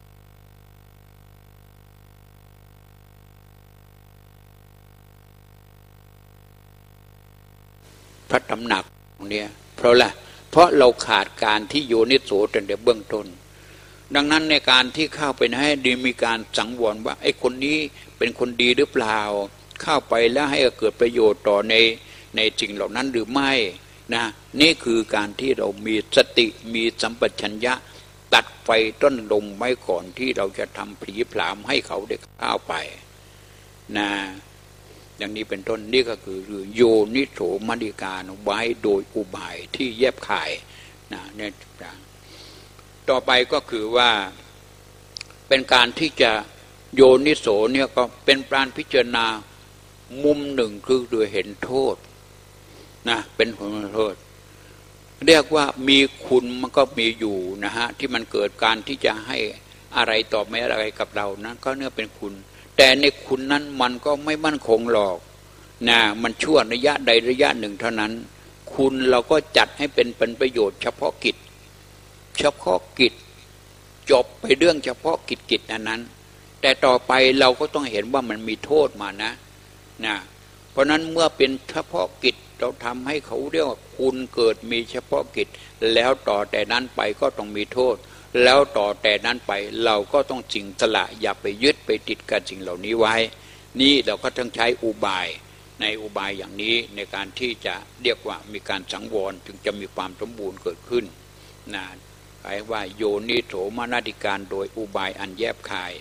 พระตำหนักตรงนี้เพราะอะไรเพราะเราขาดการที่โยนิโสตั้งแต่เบื้องต้นดังนั้นในการที่เข้าไปให้ดีมีการสังวรว่าไอ้คนนี้เป็นคนดีหรือเปล่าเข้าไปแล้วให้เกิดประโยชน์ต่อในในสิ่งเหล่านั้นหรือไม่นะนี่คือการที่เรามีสติมีสัมปชัญญะตัดไฟต้นลมไว้ก่อนที่เราจะทำผีผลามให้เขาได้ข้าวไปนะอย่างนี้เป็นต้นนี่ก็คือโยนิโสมนสิการไว้โดยอุบายที่แยบคายนะเนี่ยต่อไปก็คือว่าเป็นการที่จะโยนิโสเนี่ยก็เป็นการพิจารณามุมหนึ่งคือโดยเห็นโทษนะเป็นผลโทษเรียกว่ามีคุณมันก็มีอยู่นะฮะที่มันเกิดการที่จะให้อะไรต่อไม่อะไรกับเรานั้นก็เนื่อเป็นคุณแต่ในคุณนั้นมันก็ไม่มั่นคงหรอกนะมันชั่วระยะใดระยะหนึ่งเท่านั้นคุณเราก็จัดให้เป็นเป็นประโยชน์เฉพาะกิจเฉพาะกิจจบไปเรื่องเฉพาะกิจกิจนั้นนั้นแต่ต่อไปเราก็ต้องเห็นว่ามันมีโทษมานะนะเพราะนั้นเมื่อเป็นเฉพาะกิจเราทำให้เขาเรียกว่าคุณเกิดมีเฉพาะกิจแล้วต่อแต่นั้นไปก็ต้องมีโทษแล้วต่อแต่นั้นไปเราก็ต้องจริงสละอย่าไปยึดไปติดกับสิ่งเหล่านี้ไว้นี่เราก็ต้องใช้อุบายในอุบายอย่างนี้ในการที่จะเรียกว่ามีการสังวรจึงจะมีความสมบูรณ์เกิดขึ้นนะหมายว่าโยนิโสมนสิการโดยอุบายอันแยบคาย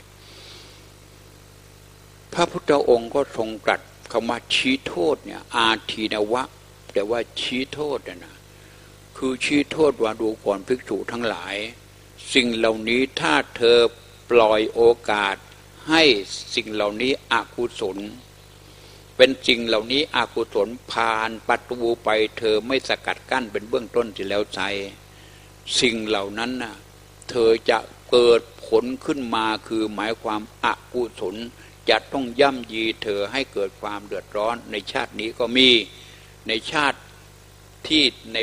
พระพุทธองค์ก็ทรงตรัสคำว่าชี้โทษเนี่ยอาทีนวะแต่ว่าชี้โทษนะคือชี้โทษว่าดูก่อนภิกษุทั้งหลายสิ่งเหล่านี้ถ้าเธอปล่อยโอกาสให้สิ่งเหล่านี้อกุศลเป็นสิ่งเหล่านี้อกุศลผ่านประตูไปเธอไม่สกัดกั้นเป็นเบื้องต้นที่แล้วใจสิ่งเหล่านั้นน่ะเธอจะเกิดผลขึ้นมาคือหมายความอกุศลจะต้องย่ำยีเธอให้เกิดความเดือดร้อนในชาตินี้ก็มีในชาติที่ใน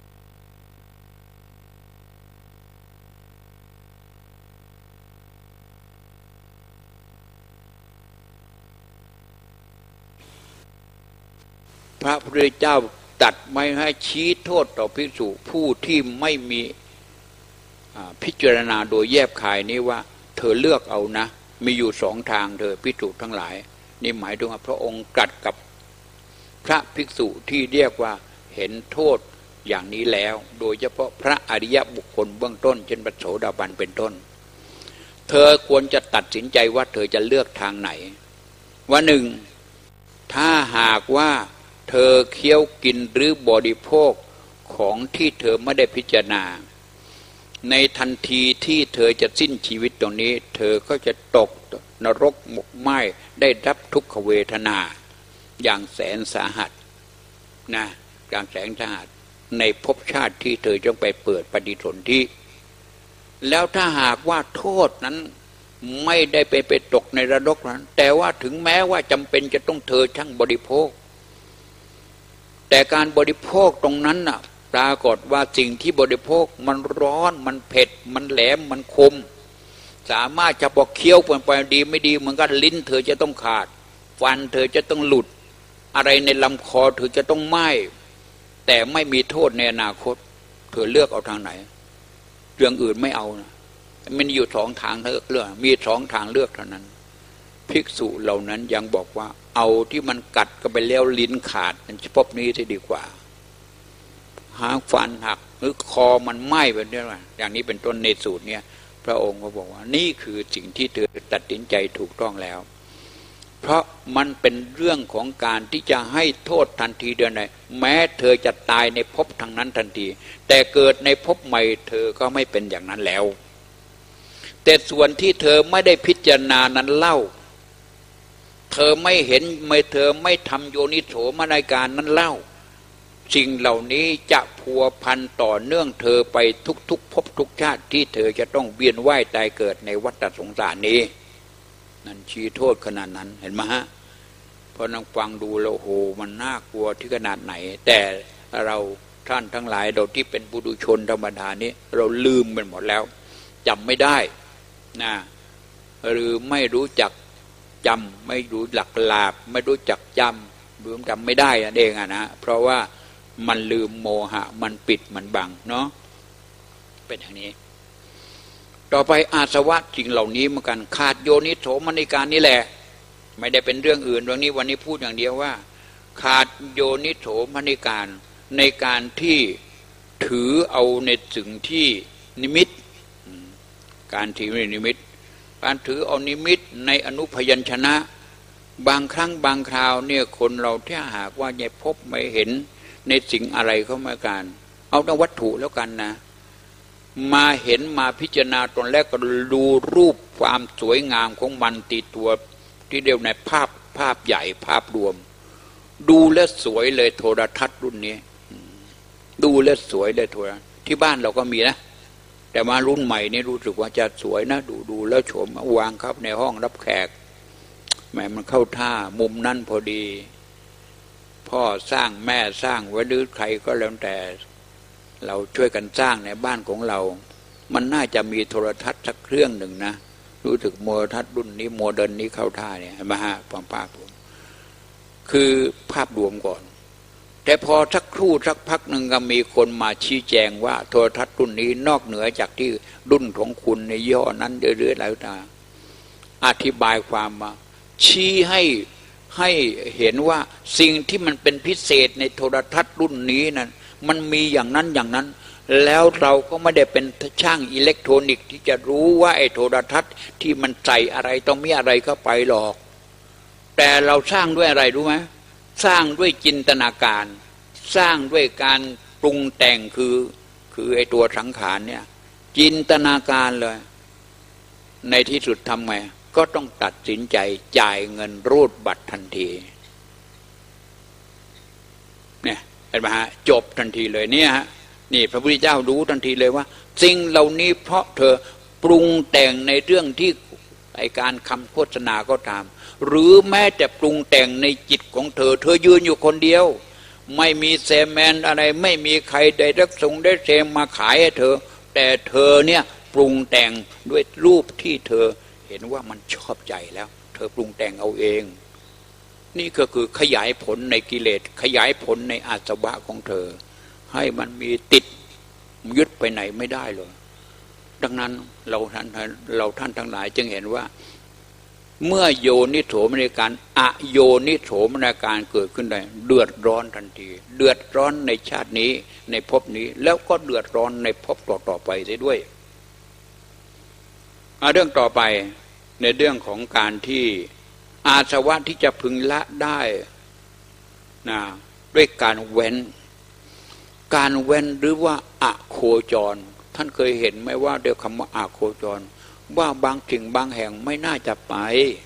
พระพุทธเจ้าตัดไม่ให้ชี้โทษต่อภิกษุผู้ที่ไม่มีพิจารณาโดยแยบคายนี้ว่าเธอเลือกเอานะมีอยู่สองทางเธอภิกษุทั้งหลายนี่หมายถึงว่าพระองค์ตรัสกับพระภิกษุที่เรียกว่าเห็นโทษอย่างนี้แล้วโดยเฉพาะพระอริยบุคคลเบื้องต้นเช่นพระโสดาบันเป็นต้นเธอควรจะตัดสินใจว่าเธอจะเลือกทางไหนว่าหนึ่งถ้าหากว่าเธอเคี้ยวกินหรือบริโภคของที่เธอไม่ได้พิจารณาในทันทีที่เธอจะสิ้นชีวิตตรงนี้เธอก็จะตกนรกหมกไหม้ได้รับทุกขเวทนาอย่างแสนสาหัสนะอย่างแสนสาหัสในภพชาติที่เธอจงไปเปิดปฏิสนธิแล้วถ้าหากว่าโทษนั้นไม่ได้ไปไปตกในนรกนั้นแต่ว่าถึงแม้ว่าจำเป็นจะต้องเธอช่างบริโภคแต่การบริโภคตรงนั้นน่ะปรากฏว่าสิ่งที่บริโภคมันร้อนมันเผ็ดมันแหลมมันคมสามารถจะบอกเคี้ยวไปดีไม่ดีเหมือนกันลิ้นเธอจะต้องขาดฟันเธอจะต้องหลุดอะไรในลำคอเธอจะต้องไหม้แต่ไม่มีโทษในอนาคตเธอเลือกเอาทางไหนเรื่องอื่นไม่เอานะมันอยู่สองทางเลือกเลือกมีสองทางเลือกเท่านั้นภิกษุเหล่านั้นยังบอกว่าเอาที่มันกัดก็ไปแล้วลิ้นขาดมันเฉพาะนี้จะดีกว่าหางฟันหักหรือคอมันไหม้แบบนี้ว่าอย่างนี้เป็นต้นในสูตรเนี่ยพระองค์ก็บอกว่านี่คือสิ่งที่เธอตัดสินใจถูกต้องแล้วเพราะมันเป็นเรื่องของการที่จะให้โทษทันทีเดียวในแม้เธอจะตายในภพทางนั้นทันทีแต่เกิดในภพใหม่เธอก็ไม่เป็นอย่างนั้นแล้วแต่ส่วนที่เธอไม่ได้พิจารณานั้นเล่าเธอไม่เห็นไม่เธอไม่ทำโยนิโสมนสิการนั้นเล่าสิ่งเหล่านี้จะพัวพันต่อเนื่องเธอไปทุกๆภพทุกชาติที่เธอจะต้องเวียนว่ายตายเกิดในวัฏสงสารนี้นั่นชี้โทษขนาดนั้นเห็นไหมฮะพอนั่งฟังดูแล้วโหมันน่ากลัวที่ขนาดไหนแต่เราท่านทั้งหลายเราที่เป็นปุถุชนธรรมดานี้เราลืมมันหมดแล้วจำไม่ได้นะหรือไม่รู้จักจำไม่รู้หลักหลาบไม่รู้จักจำลืมจำไม่ได้นั่นเองอะนะเพราะว่ามันลืมโมหะมันปิดมันบังเนาะเป็นอย่างนี้ต่อไปอาสวะจริงเหล่านี้เหมือนกันขาดโยนิโสมนสิการนี่แหละไม่ได้เป็นเรื่องอื่นเรื่องนี้วันนี้พูดอย่างเดียวว่าขาดโยนิโสมนสิการในการที่ถือเอาในสิ่งที่นิมิตการถือนิมิตการถือเอานิมิตในอนุพยัญชนะบางครั้งบางคราวเนี่ยคนเราถ้าหากว่าไม่พบไม่เห็นในสิ่งอะไรเข้ามาการเอาแต่วัตถุแล้วกันนะมาเห็นมาพิจารณาตอนแรกก็ดูรูปความสวยงามของมันตีตัวที่เรียกในภาพภาพใหญ่ภาพรวมดูแล้วสวยเลยโทรทัศน์รุ่นนี้ดูแล้วสวยเลยโทรทัศน์ที่บ้านเราก็มีนะแต่มารุ่นใหม่นี่รู้สึกว่าจะสวยนะดูดูแล้วชมวางครับในห้องรับแขกแหมมันเข้าท่ามุมนั่นพอดีพ่อสร้างแม่สร้างไว้หรือใครก็แล้วแต่เราช่วยกันสร้างในบ้านของเรามันน่าจะมีโทรทัศน์สักเครื่องหนึ่งนะรู้สึกโมทัศน์รุ่นนี้โมเดิร์นนี้เข้าท่าเนี่ยมาฮะความภาพผมคือภาพรวมก่อนแต่พอสักครู่สักพักหนึ่งก็มีคนมาชี้แจงว่าโทรทัศน์รุ่นนี้นอกเหนือจากที่รุ่นของคุณในย่อนั้นเรื่อยๆแล้วนะอธิบายความมาชี้ให้ให้เห็นว่าสิ่งที่มันเป็นพิเศษในโทรทัศน์รุ่นนี้นั้นมันมีอย่างนั้นอย่างนั้นแล้วเราก็ไม่ได้เป็นช่างอิเล็กทรอนิกส์ที่จะรู้ว่าไอ้โทรทัศน์ที่มันใส่อะไรต้องมีอะไรเข้าไปหรอกแต่เราสร้างด้วยอะไรรู้ไหมสร้างด้วยจินตนาการสร้างด้วยการปรุงแต่งคือคือไอ้ตัวสังขารเนี่ยจินตนาการเลยในที่สุดทำไงก็ต้องตัดสินใจจ่ายเงินรูดบัตรทันทีเนี่ยเห็นไหมฮะจบทันทีเลยเนี่ยฮะนี่พระพุทธเจ้ารู้ทันทีเลยว่าสิ่งเหล่านี้เพราะเธอปรุงแต่งในเรื่องที่ไอการคำโฆษณาก็ตามหรือแม้แต่ปรุงแต่งในจิตของเธอเธอยืนอยู่คนเดียวไม่มีเซลแมนอะไรไม่มีใครได้รักส่งได้เซมมาขายให้เธอแต่เธอเนี่ยปรุงแต่งด้วยรูปที่เธอเห็นว่ามันชอบใจแล้วเธอปรุงแต่งเอาเองนี่ก็คือขยายผลในกิเลสขยายผลในอาสวะของเธอให้มันมีติดยึดไปไหนไม่ได้เลยดังนั้นเราท่านเราท่านทั้งหลายจึงเห็นว่าเมื่อโยนิโสมนสิการอโยนิโสมนสิการเกิดขึ้นได้เดือดร้อนทันทีเดือดร้อนในชาตินี้ในภพนี้แล้วก็เดือดร้อนในภพต่อๆไปเสียด้วยเรื่องต่อไปในเรื่องของการที่อาสวะที่จะพึงละได้นะด้วยการเว้นการเว้นหรือว่าอโคจรท่านเคยเห็นไหมว่าเดี๋ยวคำว่าอโคจรว่าบางสิ่งบางแห่งไม่น่าจะไป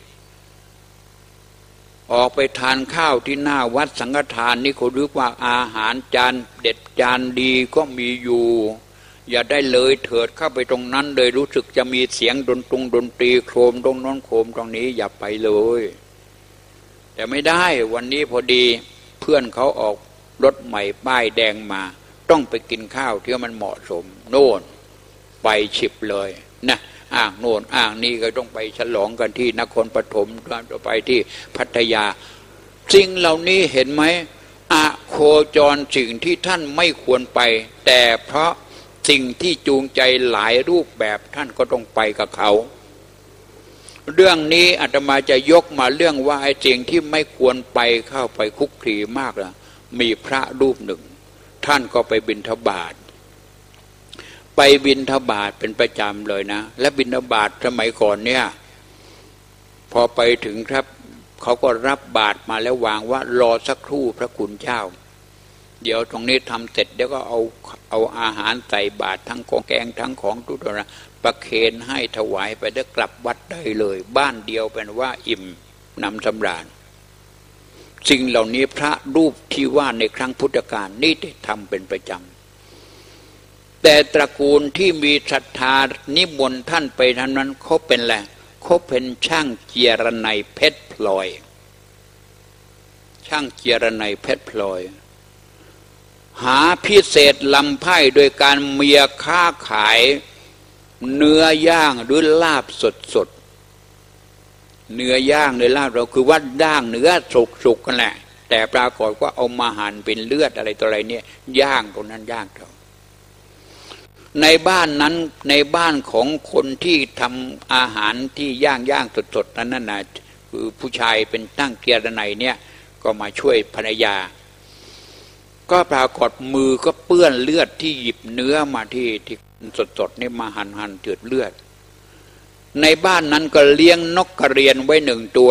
ออกไปทานข้าวที่หน้าวัดสังฆทานนี่เขาเรียกว่าอาหารจานเด็ดจานดีก็มีอยู่อย่าได้เลยเถิดเข้าไปตรงนั้นเลยรู้สึกจะมีเสียงดนตรงดนตรีโครมตรงโน้นโครมตรงนี้อย่าไปเลยแต่ไม่ได้วันนี้พอดีเพื่อนเขาออกรถใหม่ป้ายแดงมาต้องไปกินข้าวที่มันเหมาะสมโน่นไปฉิบเลยนะอ้างโน่นอ้างนี่ก็ต้องไปฉลองกันที่นครปฐมต้องไปที่พัทยาสิ่งเหล่านี้เห็นไหมอโคจรสิ่งที่ท่านไม่ควรไปแต่เพราะสิ่งที่จูงใจหลายรูปแบบท่านก็ต้องไปกับเขาเรื่องนี้อาตมาจะยกมาเรื่องว่าไอ้สิ่งที่ไม่ควรไปเข้าไปคุกคีมากนะมีพระรูปหนึ่งท่านก็ไปบิณฑบาตไปบิณฑบาตเป็นประจำเลยนะและบิณฑบาตสมัยก่อนเนี่ยพอไปถึงครับเขาก็รับบาตรมาแล้ววางว่ารอสักครู่พระคุณเจ้าเดี๋ยวตรงนี้ทำเสร็จเดี๋ยวก็เอาเอาอาหารใส่บาตรทั้งของแกงทั้งของทุกอย่างประเคนให้ถวายไปได้กลับวัดได้เลยบ้านเดียวเป็นว่าอิ่มนำสำราญสิ่งเหล่านี้พระรูปที่ว่าในครั้งพุทธกาลนี่ได้ทำเป็นประจำแต่ตระกูลที่มีศรัทธานิมนต์ท่านไปทำนั้นเขาเป็นแหละเขาเป็นช่างเจียรไนเพชรพลอยช่างเจียรไนเพชรพลอยหาพิเศษลำไพ่โดยการเมียค้าขายเนื้อย่างหรือลาบสดสดเนื้อย่างในลาบเราคือว่าด่างเนื้อสุกๆกันแหละแต่ปรากฏว่าเอามาหั่นเป็นเลือดอะไรต่ออะไรเนี่ยย่างตรงนั้นย่างเราในบ้านนั้นในบ้านของคนที่ทำอาหารที่ย่างย่างสดสดนั้นน่ะคือผู้ชายเป็นตั้งเกียรไนเนี่ยก็มาช่วยภรรยาก็ปรากฏมือก็เปื้อนเลือดที่หยิบเนื้อมาที่ที่สดๆนี่มาหั่นหั่นเจือดเลือดในบ้านนั้นก็เลี้ยงนกกระเรียนไว้หนึ่งตั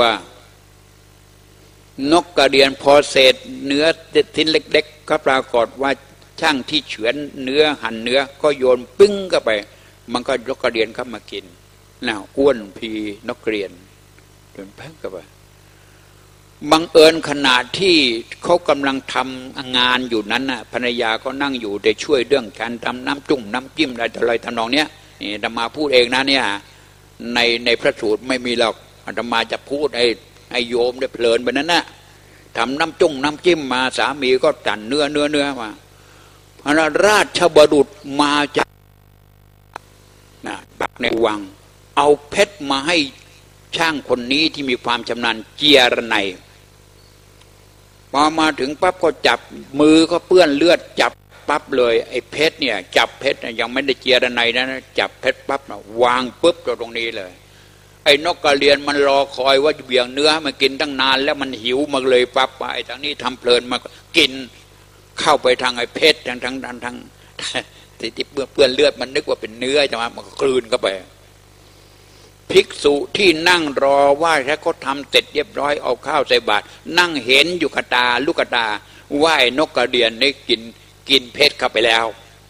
วนกกระเรียนพอเศษเนื้อทิ้นเล็กๆก็ปรากฏว่าช่างที่เฉือนเนื้อหั่นเนื้อก็โยนปึ้งเข้าไปมันก็นกกระเรียนเข้ามากินน่ะอ้วนพีนกกระเรียนโยนแพ้เข้าไปบังเอิญขณะที่เขากำลังทำงานอยู่นั้นน่ะภรรยาก็นั่งอยู่ได้ช่วยเรื่องการทำน้ำจุ่มน้ำจิ้มอะไรต่ออะไรทำนองเนี้ยนี่อาตมาพูดเองนะเนี่ยในในพระสูตรไม่มีหรอกอาตมาจะพูดให้ให้โยมได้เพลินไปนั้นน่ะทำน้ำจุ่มน้ำจิ้มมาสามีก็จั่นเนื้อเนื้อเนื้อมาพระราชบุรุษมาจากนะตักในวังเอาเพชรมาให้ช่างคนนี้ที่มีความชำนาญเจียรไนพอมาถึงปั๊บก็จับมือก็เปื้อนเลือดจับปั๊บเลยไอ้เพชรเนี่ยจับเพชรยังไม่ได้เจียรไนนะจับเพชรปั๊บนะวางปุ๊บตรงนี้เลยไอ้นกกระเรียนมันรอคอยว่าเบี่ยงเนื้อมากินตั้งนานแล้วมันหิวมาเลยปั๊บไปทางนี้ทำเพลินมากินเข้าไปทางไอ้เพชรทางทางทางทางที่เปื้อนเลือดมันนึกว่าเป็นเนื้อใช่ไหมมันก็กลืนเข้าไปภิกษุที่นั่งรอว่าถ้าเขาทำเสร็จเรียบร้อยเอาข้าวใส่บาตรนั่งเห็นอยู่กระตาลูกกระตาว่ายนกกระเรียนได้กินกินเพชรเข้าไปแล้ว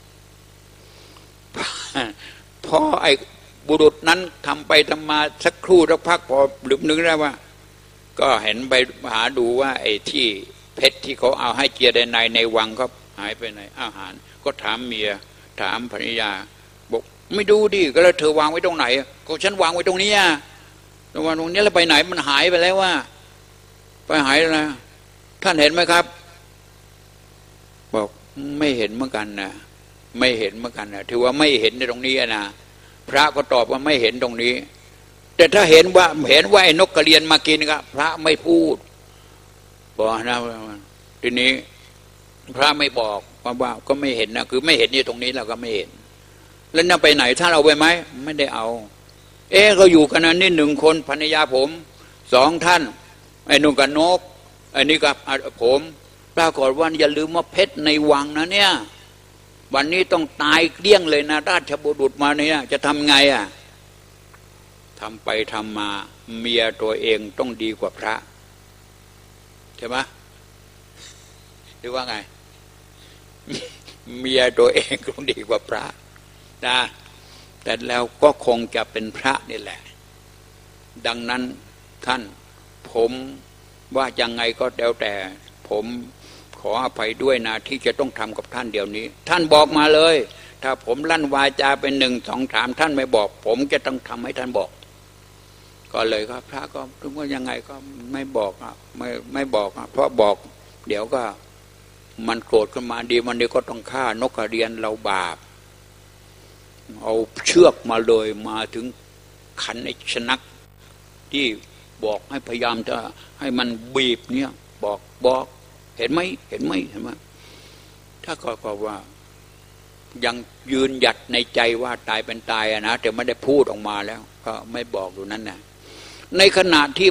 พอไอ้บุรุษนั้นทำไปทำมาสักครู่สักพักพอลืมนึกได้ว่าก็เห็นไปหาดูว่าไอ้ที่เพชรที่เขาเอาให้เจียรไนในวังก็หายไปไหนอาหารก็ถามเมียถามภรรยาบอกไม่ดูดิก็แล้วเธอวางไว้ตรงไหนก็ฉันวางไว้ตรงนี้อ่ะตรงวันตรงนี้แล้วไปไหนมันหายไปแล้วว่าไปหายแล้วท่านเห็นไหมครับบอกไม่เห็นเหมือนกันนะไม่เห็นเหมือนกันนะถือว่าไม่เห็นในตรงนี้นะพระก็ตอบว่าไม่เห็นตรงนี้แต่ถ้าเห็นว่าเห็นว่าไอ้นกกระเรียนมากินก็พระไม่พูดบอกนะทีนี้พระไม่บอกว่าก็ไม่เห็นนะคือไม่เห็นนี่ตรงนี้เราก็ไม่เห็นแล้วนั่นไปไหนท่านเอาไปไหมไม่ได้เอาเอ๊ะก็อยู่กันนั้นนี่หนึ่งคนภรรยาผมสองท่านไอ้นุ่งกับนกไอ้นี่กับผมปรากฏว่าอย่าลืมว่าเพชรในวังนะเนี่ยวันนี้ต้องตายเกลี้ยงเลยนะราชบุรุษมาเนี่ยจะทำไงอ่ะทำไปทำมาเมียตัวเองต้องดีกว่าพระใช่ไหมหรือว่าไงเมียตัวเองต้องดีกว่าพระนะแต่แล้วก็คงจะเป็นพระนี่แหละดังนั้นท่านผมว่ายังไงก็แล้วแต่ผมขออภัยด้วยนะที่จะต้องทำกับท่านเดี๋ยวนี้ท่านบอกมาเลยถ้าผมลั่นวาจาเป็นหนึ่งสองสามท่านไม่บอกผมจะต้องทำให้ท่านบอกก็เลยครับพระก็ถึงว่ายังไงก็ไม่บอกอ่ะไม่ไม่บอกอ่ะเพราะบอกเดี๋ยวก็มันโกรธขึ้นมาดีมันนี้ก็ต้องฆ่านกกระเรียนเราบาปเอาเชือกมาเลยมาถึงขันไอ้ชนักที่บอกให้พยายามจะให้มันบีบเนี่ยบอกบอกเห็นไหมเห็นไหมเห็นไหมถ้าก็ก็ว่ายังยืนหยัดในใจว่าตายเป็นตายนะแต่ไม่ได้พูดออกมาแล้วก็ไม่บอกอยู่นั้นนะในขณะที่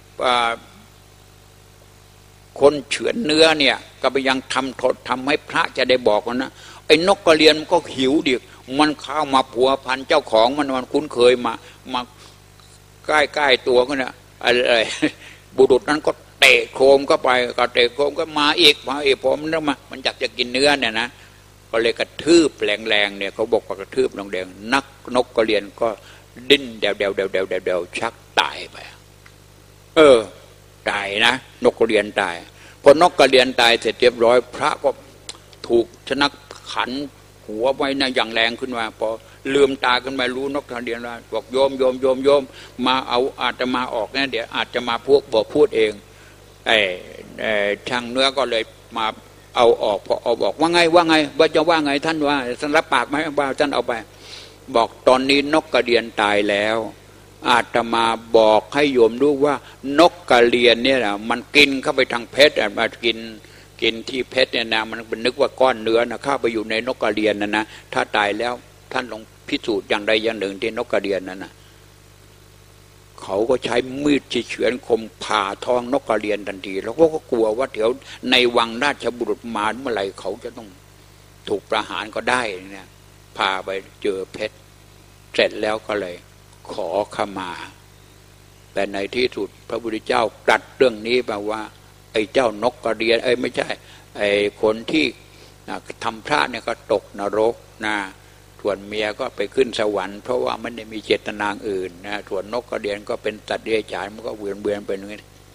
คนเฉือนเนื้อเนี่ยก็ไปยังทำทดทำให้พระจะได้บอกนะไอ้นกกระเรียนมันก็หิวดิมันเข้ามาผัวพันเจ้าของมันมันคุ้นเคยมามาใกล้ใกล้ตัวก็เนี่ยอะไรบุรุษนั้นก็เตะโคมก็ไปก็เตะโคมก็มาอีกมาอีกผมนึกมามันอยากจะกินเนื้อเนี่ยนะก็เลยกระทืบแรงๆเนี่ยเขาบอกว่ากระทืบแรงๆนักนกกระเรียนก็ดิ้นเดวเดวเดวเดวเดวชักตายไปเออตายนะนกกระเรียนตายพอนกกระเรียนตายเสร็จเรียบร้อยพระก็ถูกชนักขันหัวไว้นะอย่างแรงขึ้นมาพอลืมตาขึ้นมารู้นกกระเรียนว่าบอกโยมโยมโยมโยมมาเอาอาจจะมาออกนะเดี๋ยวอาจจะมาพวกบอกพูดเองไอ้ช่างเนื้อก็เลยมาเอาออกพอเอาบอกว่าไงว่าไงว่าจะว่าไงท่านว่าท่านรับปากไหมว่าท่านเอาไปบอกตอนนี้นกกระเรียนตายแล้วอาตมาบอกให้โยมรู้ว่านกกระเรียนเนี่ยนะมันกินเข้าไปทางเพชรมากินกินที่เพชรเนี่ยนะมันเป็นนึกว่าก้อนเนื้อนะเข้าไปอยู่ในนกกระเรียนนะนะถ้าตายแล้วท่านลองพิสูจน์อย่างใดอย่างหนึ่งที่นกกระเรียนนั้นนะเขาก็ใช้มีดเฉือนคมผ่าท้องนกกระเรียนทันทีแล้วก็กลัวว่าเดี๋ยวในวังราชบุรุษมาเมื่อไหร่เขาจะต้องถูกประหารก็ได้เนี่ยพาไปเจอเพชรเสร็จแล้วก็เลยขอขมาแต่ในที่สุดพระพุทธเจ้าตรัสเรื่องนี้มาว่าไอ้เจ้านกกระเรียนเอ้ยไม่ใช่ไอ้คนที่ทำพระเนี่ยก็ตกนรกนะส่วนเมียก็ไปขึ้นสวรรค์เพราะว่ามันไม่มีเจตนาอื่นนะส่วนนกกระเรียนก็เป็นสัตว์เดรัจฉานมันก็เวียนเวียนเป็นอย่างนี้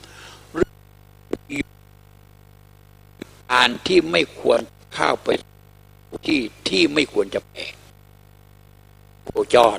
การที่ไม่ควรเข้าไปที่ที่ไม่ควรจะไปโคจร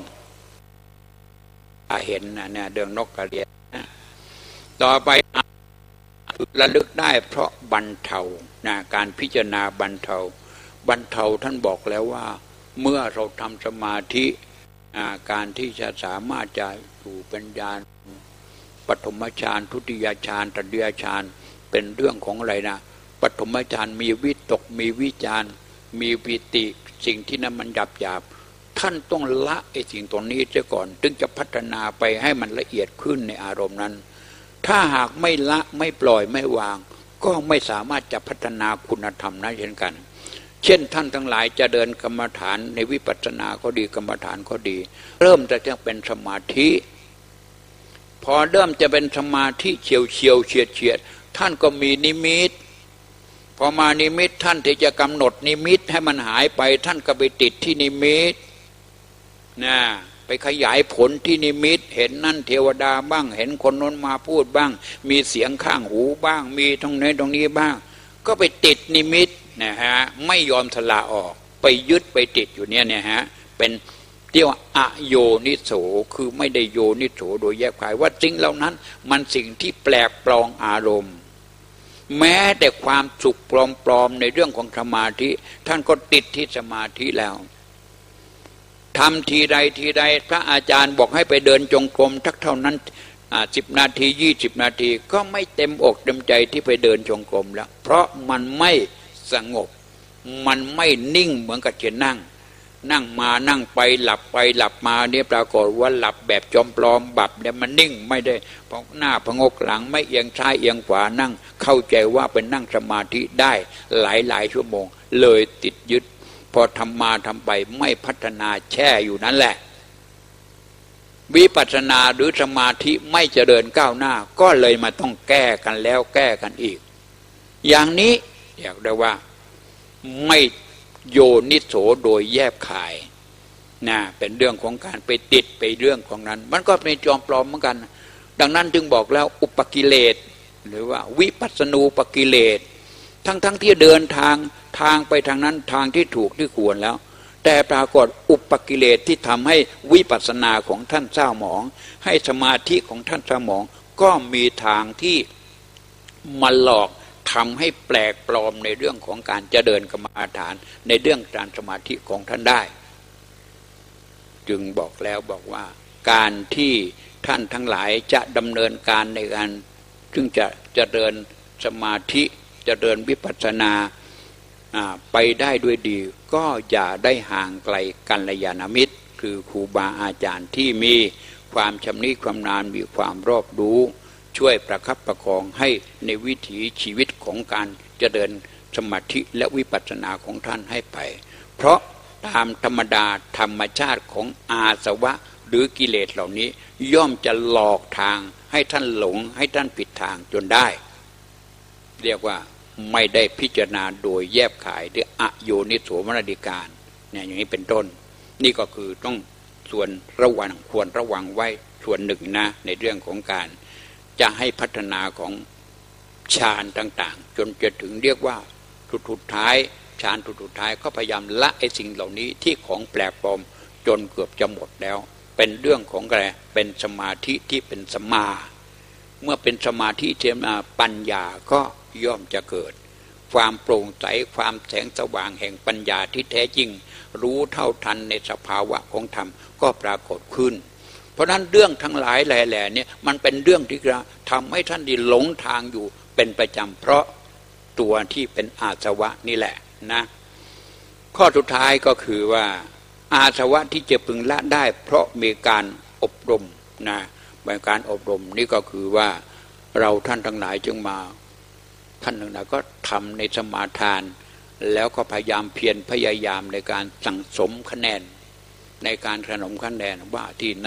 เห็นนะเนี่ยเรื่องนกกระเรียนนะต่อไประลึกได้เพราะบรรเทานะการพิจารณาบรรเทาบรรเทาท่านบอกแล้วว่าเมื่อเราทำสมาธิการที่จะสามารถจะอยู่เป็นญาณปฐมฌานทุติยฌานตติยฌานเป็นเรื่องของอะไรนะปฐมฌานมีวิตกมีวิจารมีปิติสิ่งที่นั้นมันหยาบหยาบท่านต้องละไอ้สิ่งตรงนี้เสียก่อนถึงจะพัฒนาไปให้มันละเอียดขึ้นในอารมณ์นั้นถ้าหากไม่ละไม่ปล่อยไม่วางก็ไม่สามารถจะพัฒนาคุณธรรมนั้นเช่นกันเช่นท่านทั้งหลายจะเดินกรรมฐานในวิปัสสนาก็ดีกรรมฐานก็ดีเริ่มจะจะเป็นสมาธิพอเริ่มจะเป็นสมาธิเฉียวเฉียวเฉียดเฉียดท่านก็มีนิมิตพอมานิมิตท่านที่จะกำหนดนิมิตให้มันหายไปท่านก็ไปติดที่นิมิตนะไปขยายผลที่นิมิตเห็นนั่นเทวดาบ้างเห็นคนน้นมาพูดบ้างมีเสียงข้างหูบ้างมีตรงนี้ตรงนี้บ้างก็ไปติดนิมิตนะฮะไม่ยอมสละออกไปยึดไปติดอยู่เนี่ยเนี่ยฮะเป็นเรียกว่าอโยนิโสคือไม่ได้โยนิโสโดยแยกขายว่าสิ่งเหล่านั้นมันสิ่งที่แปลกปลองอารมณ์แม้แต่ความสุขปลอมๆในเรื่องของสมาธิท่านก็ติดที่สมาธิแล้วทำทีใดทีใดพระอาจารย์บอกให้ไปเดินจงกรมทักเท่านั้นสิบนาทียี่สิบนาทีก็ไม่เต็มอกเต็มใจที่ไปเดินจงกรมแล้วเพราะมันไม่สงบมันไม่นิ่งเหมือนกับเช่นนั่งนั่งมานั่งไปหลับไปหลับมาเนี่ยปรากฏว่าหลับแบบจอมปลอมบับเนี่ยมันนิ่งไม่ได้พองหน้าพงกหลังไม่เอียงซ้ายเอียงขวานั่งเข้าใจว่าเป็นนั่งสมาธิได้หลายหลายชั่วโมงเลยติดยึดพอทำมาทำไปไม่พัฒนาแช่อยู่นั่นแหละวิปัสสนาหรือสมาธิไม่เจริญก้าวหน้าก็เลยมาต้องแก้กันแล้วแก้กันอีกอย่างนี้อยากได้ว่าไม่โยนิโสโดยแยบขายนะเป็นเรื่องของการไปติดไปเรื่องของนั้นมันก็เป็นจอมปลอมเหมือนกันดังนั้นจึงบอกแล้วอุปกิเลสหรือว่าวิปัสสนูปกิเลสทั้งทั้งที่เดินทางทางไปทางนั้นทางที่ถูกที่ควรแล้วแต่ปรากฏอุปกิเลสที่ทำให้วิปัสสนาของท่านเศร้าหมองให้สมาธิของท่านเศร้าหมองก็มีทางที่มาหลอกทำให้แปลกปลอมในเรื่องของการเจริญกรรมฐานในเรื่องการสมาธิของท่านได้จึงบอกแล้วบอกว่าการที่ท่านทั้งหลายจะดำเนินการในการซึ่งจะเจริญสมาธิเจริญวิปัสสนาไปได้ด้วยดีก็อย่าได้ห่างไกลกัลยาณมิตรคือครูบาอาจารย์ที่มีความชำนิชำนาญมีความรอบรู้ช่วยประคับประคองให้ในวิถีชีวิตของการเจริญสมาธิและวิปัสสนาของท่านให้ไปเพราะตามธรรมดาธรรมชาติของอาสวะหรือกิเลสเหล่านี้ย่อมจะหลอกทางให้ท่านหลงให้ท่านผิดทางจนได้เรียกว่าไม่ได้พิจารณาโดยแยบขายหรืออโยนิโสมนสิการเนี่ยอย่างนี้เป็นต้นนี่ก็คือต้องส่วนระวังควรระวังไว้ส่วนหนึ่งนะในเรื่องของการจะให้พัฒนาของฌานต่างๆจนจะถึงเรียกว่าสุดสุดท้ายฌานสุดสุดท้ายก็พยายามละไอ้สิ่งเหล่านี้ที่ของแปลกปลอมจนเกือบจะหมดแล้วเป็นเรื่องของอะไรเป็นสมาธิที่เป็นสัมมาเมื่อเป็นสมาธิที่มาปัญญาก็ย่อมจะเกิดความโปร่งใสความแสงสว่างแห่งปัญญาที่แท้จริงรู้เท่าทันในสภาวะของธรรมก็ปรากฏขึ้นเพราะนั้นเรื่องทั้งหลายแหล่ๆเนี่ยมันเป็นเรื่องที่จะทำให้ท่านที่หลงทางอยู่เป็นประจำเพราะตัวที่เป็นอาสวะนี่แหละนะข้อสุดท้ายก็คือว่าอาสวะที่จะพึงละได้เพราะมีการอบรมนะในการอบรมนี่ก็คือว่าเราท่านทั้งหลายจึงมาท่านทั้งหลายก็ทำในสมาทานแล้วก็พยายามเพียรพยายามในการสั่งสมคะแนนในการขนมคะแนนว่าที่นั่น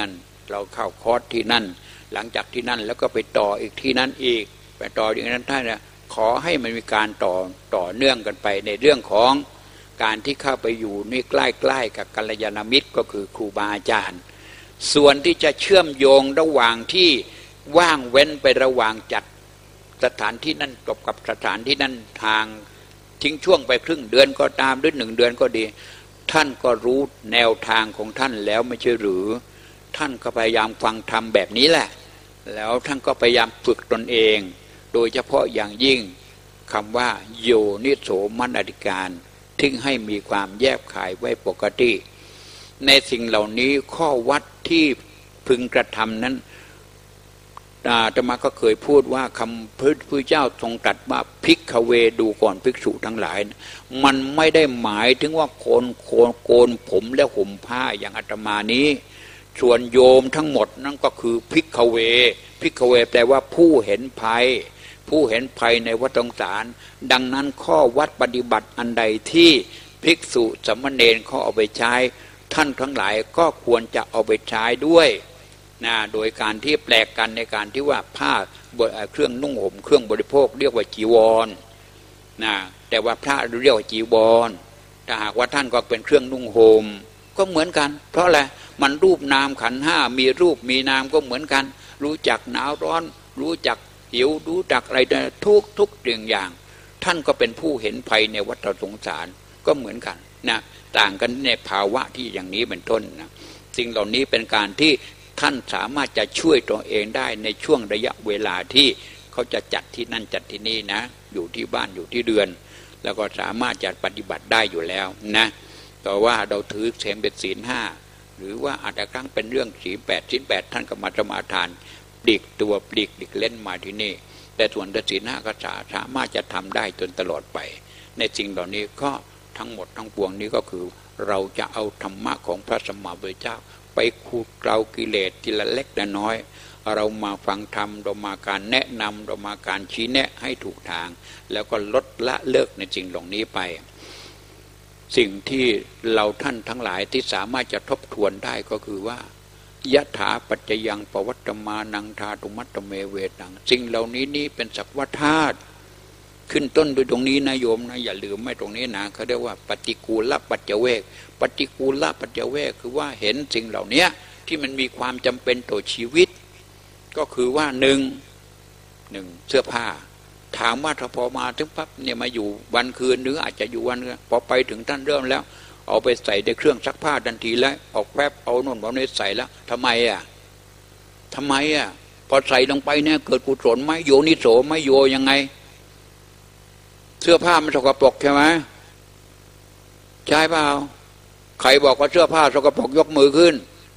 เราเข้าคอร์สที่นั่นหลังจากที่นั่นแล้วก็ไปต่ออีกที่นั่นอีกไปต่ออย่างนั้นท่านเนี่ยขอให้มันมีการต่อต่อเนื่องกันไปในเรื่องของการที่เข้าไปอยู่นี่ใกล้ๆกับกัลยาณมิตรก็คือครูบาอาจารย์ส่วนที่จะเชื่อมโยงระหว่างที่ว่างเว้นไประหว่างจัดสถานที่นั่นกับกับสถานที่นั่นทางทิ้งช่วงไปครึ่งเดือนก็ตามหรือหนึ่งเดือนก็ดีท่านก็รู้แนวทางของท่านแล้วไม่ใช่หรือท่านก็พยายามฟังธรรมแบบนี้แหละแล้วท่านก็พยายามฝึกตนเองโดยเฉพาะอย่างยิ่งคำว่าโยนิโสมนสิการทิ้งให้มีความแยบคายไว้ปกติในสิ่งเหล่านี้ข้อวัดที่พึงกระทำนั้นอาตมาก็เคยพูดว่าคำพระพุทธเจ้าทรงตรัสว่าภิกขเวดูก่อนภิกษุทั้งหลายมันไม่ได้หมายถึงว่าโกนโกนโกนผมและห่มผ้าอย่างอาตมานี้ส่วนโยมทั้งหมดนั่นก็คือภิกขเวภิกขเวแปลว่าผู้เห็นภัยผู้เห็นภัยในวัฏสงสารดังนั้นข้อวัดปฏิบัติอันใดที่ภิกษุสามเณรเขาเอาไปใช้ท่านทั้งหลายก็ควรจะเอาไปใช้ด้วยนะโดยการที่แปลกกันในการที่ว่าผ้าเครื่องนุ่งห่มเครื่องบริโภคเรียกว่าจีวรนะแต่ว่าพระเรียกว่าจีวรถ้าหากว่าท่านก็เป็นเครื่องนุ่งห่มก็เหมือนกันเพราะอะไรมันรูปนามขันธ์ห้ามีรูปมีนามก็เหมือนกันรู้จักหนาวร้อนรู้จักหิวรู้จักอะไรทุกทุกเรื่องอย่างท่านก็เป็นผู้เห็นภัยในวัฏสงสารก็เหมือนกันนะต่างกันในภาวะที่อย่างนี้เป็นต้นนะสิ่งเหล่านี้เป็นการที่ท่านสามารถจะช่วยตัวเองได้ในช่วงระยะเวลาที่เขาจะจัดที่นั่นจัดที่นี่นะอยู่ที่บ้านอยู่ที่เรือนแล้วก็สามารถจะปฏิบัติได้อยู่แล้วนะแต่ว่าเราถือเสมเป็นศีลห้าหรือว่าอาจจะครั้งเป็นเรื่องศีลแปดศีลแปดท่านก็มาสมาทานปลีกตัวปลีกปลีกเล่นมาที่นี่แต่ส่วนศีลห้าก็สามารถจะทำได้จนตลอดไปในสิ่งเหล่านี้ก็ทั้งหมดทั้งปวงนี้ก็คือเราจะเอาธรรมะของพระสัมมาสัมพุทธเจ้าไปขูดเกลากิเลสทีละเล็กละน้อยเรามาฟังธรรมเรามาการแนะนำเรามาการชี้แนะให้ถูกทางแล้วก็ลดละเลิกในสิ่งเหล่านี้ไปสิ่งที่เราท่านทั้งหลายที่สามารถจะทบทวนได้ก็คือว่ายะถาปัจจยังปวัตตมานังธาตุมัตตเมเวตังสิ่งเหล่านี้นี่เป็นสักวธาตุขึ้นต้นด้วยตรงนี้นะโยมนะอย่าลืมไม่ตรงนี้นะเขาเรียกว่าปฏิกูลปัจจเวกปฏิกูลปัจจเวกคือว่าเห็นสิ่งเหล่านี้ที่มันมีความจำเป็นต่อชีวิตก็คือว่าหนึ่งหนึ่งเสื้อผ้าถามว่าถ้าพอมาถึงปั๊บเนี่ยมาอยู่วันคืนหรืออาจจะอยู่วันพอไปถึงท่านเริ่มแล้วเอาไปใส่ในเครื่องซักผ้าทันทีแล้วออกแป๊บเอาโน่นเอานี่ใส่แล้วทำไมอ่ะทำไมอ่ะพอใส่ลงไปเนี่ยเกิดกุศลไหมโยนิโสไหมโยยังไงเสื้อผ้ามันสกปรกใช่ไหมใช่เปล่าใครบอกว่าเสื้อผ้าสกปรกยกมือขึ้น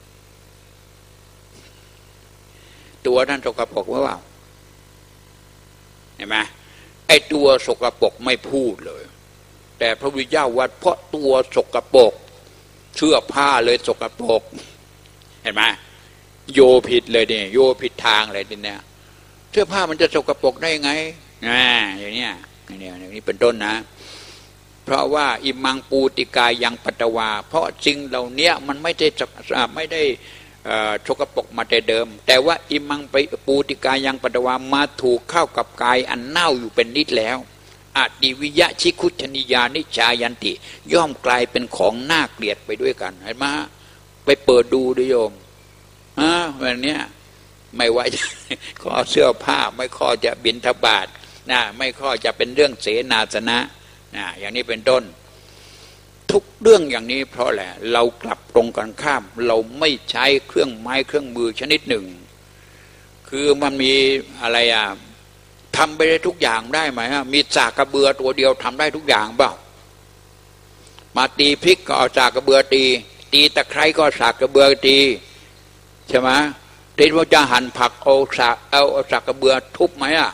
ตัวท่านสกปรกหรือเปล่าเห็นไหมไอ้ตัวสกปรกไม่พูดเลยแต่พระพุทธเจ้าว่าเพราะตัวสกปรกเสื้อผ้าเลยสกปรกเห็นไหมโยผิดเลยเนี่ยโยผิดทางเลยเนี่ยเสื้อผ้ามันจะสกปรกได้ไงอ่าอย่างเนี้ยเนี่ยอย่างนี้เป็นต้นนะเพราะว่าอิมังปูติกายังปัตตวาเพราะสิ่งเหล่านี้มันไม่ได้ไม่ได้สกปรกมาแต่เดิมแต่ว่าอิมังไปปูติกายังปัตตวามาถูกเข้ากับกายอันเน่าอยู่เป็นนิดแล้วอดิวิยะชิคุชนิยานิชายันติย่อมกลายเป็นของน่าเกลียดไปด้วยกันเห็นไหมไปเปิดดูดิโยมอ่าวันนี้ไม่ว่าข้อเสื้อผ้าไม่ข้อจะบิณฑบาตนะไม่ข้อจะเป็นเรื่องเสนาสนะนะอย่างนี้เป็นต้นทุกเรื่องอย่างนี้เพราะแหละเรากลับตรงกันข้ามเราไม่ใช้เครื่องไม้เครื่องมือชนิดหนึ่งคือมันมีอะไรอ่ะทำไปได้ทุกอย่างได้ไหมฮะมีสากกระเบือตัวเดียวทำได้ทุกอย่างเปล่ามาตีพริกก็เอาสากกระเบือตีตีตะไคร้ก็สากกระเบือตีใช่ไหมทีว่าจะหั่นผักเอาสากเอาสากกระเบือทุบไหมอ่ะ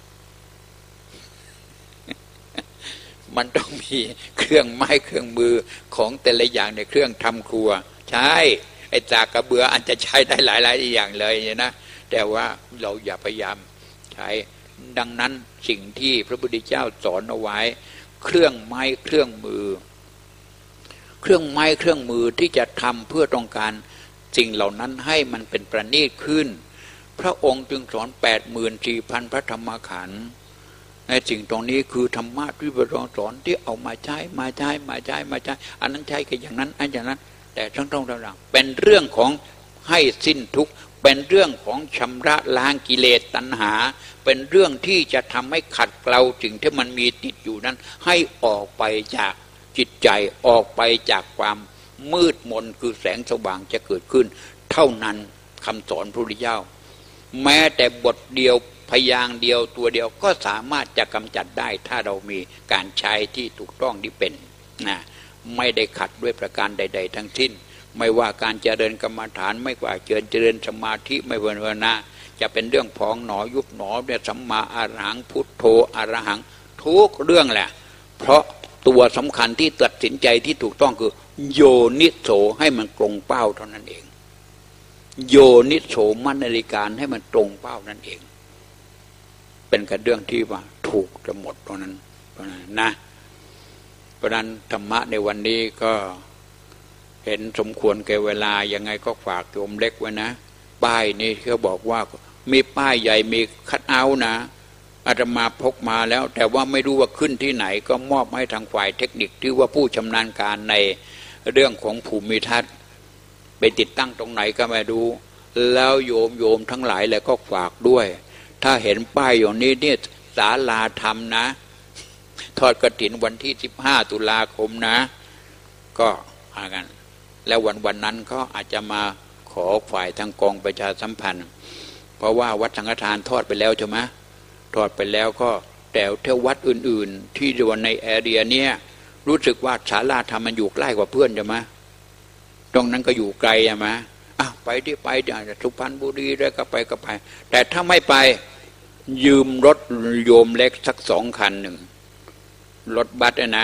มันต้องมีเครื่องไม้เครื่องมือของแต่ละอย่างในเครื่องทำครัวใช่ไอ้สากกระเบืออันจะใช้ได้หลายๆอย่างเลยนะแต่ว่าเราอย่าพยายามใช้ดังนั้นสิ่งที่พระพุทธเจ้าสอนเอาไว้เครื่องไม้เครื่องมือเครื่องไม้เครื่องมือที่จะทำเพื่อต้องการสิ่งเหล่านั้นให้มันเป็นประณีตขึ้นพระองค์จึงสอนแปดหมื่นสี่พันพระธรรมขันธ์ในสิ่งตรงนี้คือธรรมะที่พระองค์สอนที่เอามาใช้มาใช้มาใช้มาใช้อันนั้นใช้กันอย่างนั้นอันอย่างนั้นแต่ทั้งตรงต่างๆเป็นเรื่องของให้สิ้นทุกข์เป็นเรื่องของชำระล้างกิเลสตัณหาเป็นเรื่องที่จะทำให้ขัดเกลาสิ่งที่มันมีติดอยู่นั้นให้ออกไปจากจิตใจออกไปจากความมืดมนคือแสงสว่างจะเกิดขึ้นเท่านั้นคำสอนพระพุทธเจ้าแม้แต่บทเดียวพยางค์เดียวตัวเดียวก็สามารถจะกำจัดได้ถ้าเรามีการใช้ที่ถูกต้องที่เป็นนะไม่ได้ขัดด้วยประการใดๆทั้งสิ้นไม่ว่าการเจริญกรรมฐานไม่ว่าเจริญเจริญสมาธิไม่ว่าเวนาจะเป็นเรื่องพองหนอยุบหนอเนี่ยสัมมาอรหังพุทโธอรหังทุกเรื่องแหละเพราะตัวสำคัญที่ตัดสินใจที่ถูกต้องคือโยนิโสให้มันตรงเป้าเท่านั้นเองโยนิโสมนสิการให้มันตรงเป้านั่นเองเป็นกระเรื่องที่ว่าถูกจะหมดตรงนั้นนะเพราะนั้นธรรมะในวันนี้ก็เห็นสมควรแก่เวลายังไงก็ฝากโยมเล็กไว้นะป้ายนี่เขาบอกว่ามีป้ายใหญ่มีคัทเอาท์นะอาตมาพกมาแล้วแต่ว่าไม่รู้ว่าขึ้นที่ไหนก็มอบให้ทางฝ่ายเทคนิคที่ว่าผู้ชำนาญการในเรื่องของภูมิทัศน์ไปติดตั้งตรงไหนก็ไม่รู้แล้วโยมโยมทั้งหลายแหละก็ฝากด้วยถ้าเห็นป้ายอย่างนี้เนี่ยศาลาธรรมนะทอดกฐินวันที่สิบห้าตุลาคมนะก็หากันแล้ววันวันนั้นก็อาจจะมาขอฝ่ายทางกองประชาสัมพันธ์เพราะว่าวัดสังฆทานทอดไปแล้วใช่ไหมทอดไปแล้วก็แต่เท่าวัดอื่นๆที่อยู่ในแอเรียเนี้ยรู้สึกว่าศาลาธรรมมันอยู่ใกล้กว่าเพื่อนใช่ไหมตรงนั้นก็อยู่ไกลใช่ไหมอ้าวไปที่ไปจากสุพรรณบุรีแล้วก็ไปก็ไปแต่ถ้าไม่ไปยืมรถโยมเล็กสักสองคันหนึ่งรถบัสนะ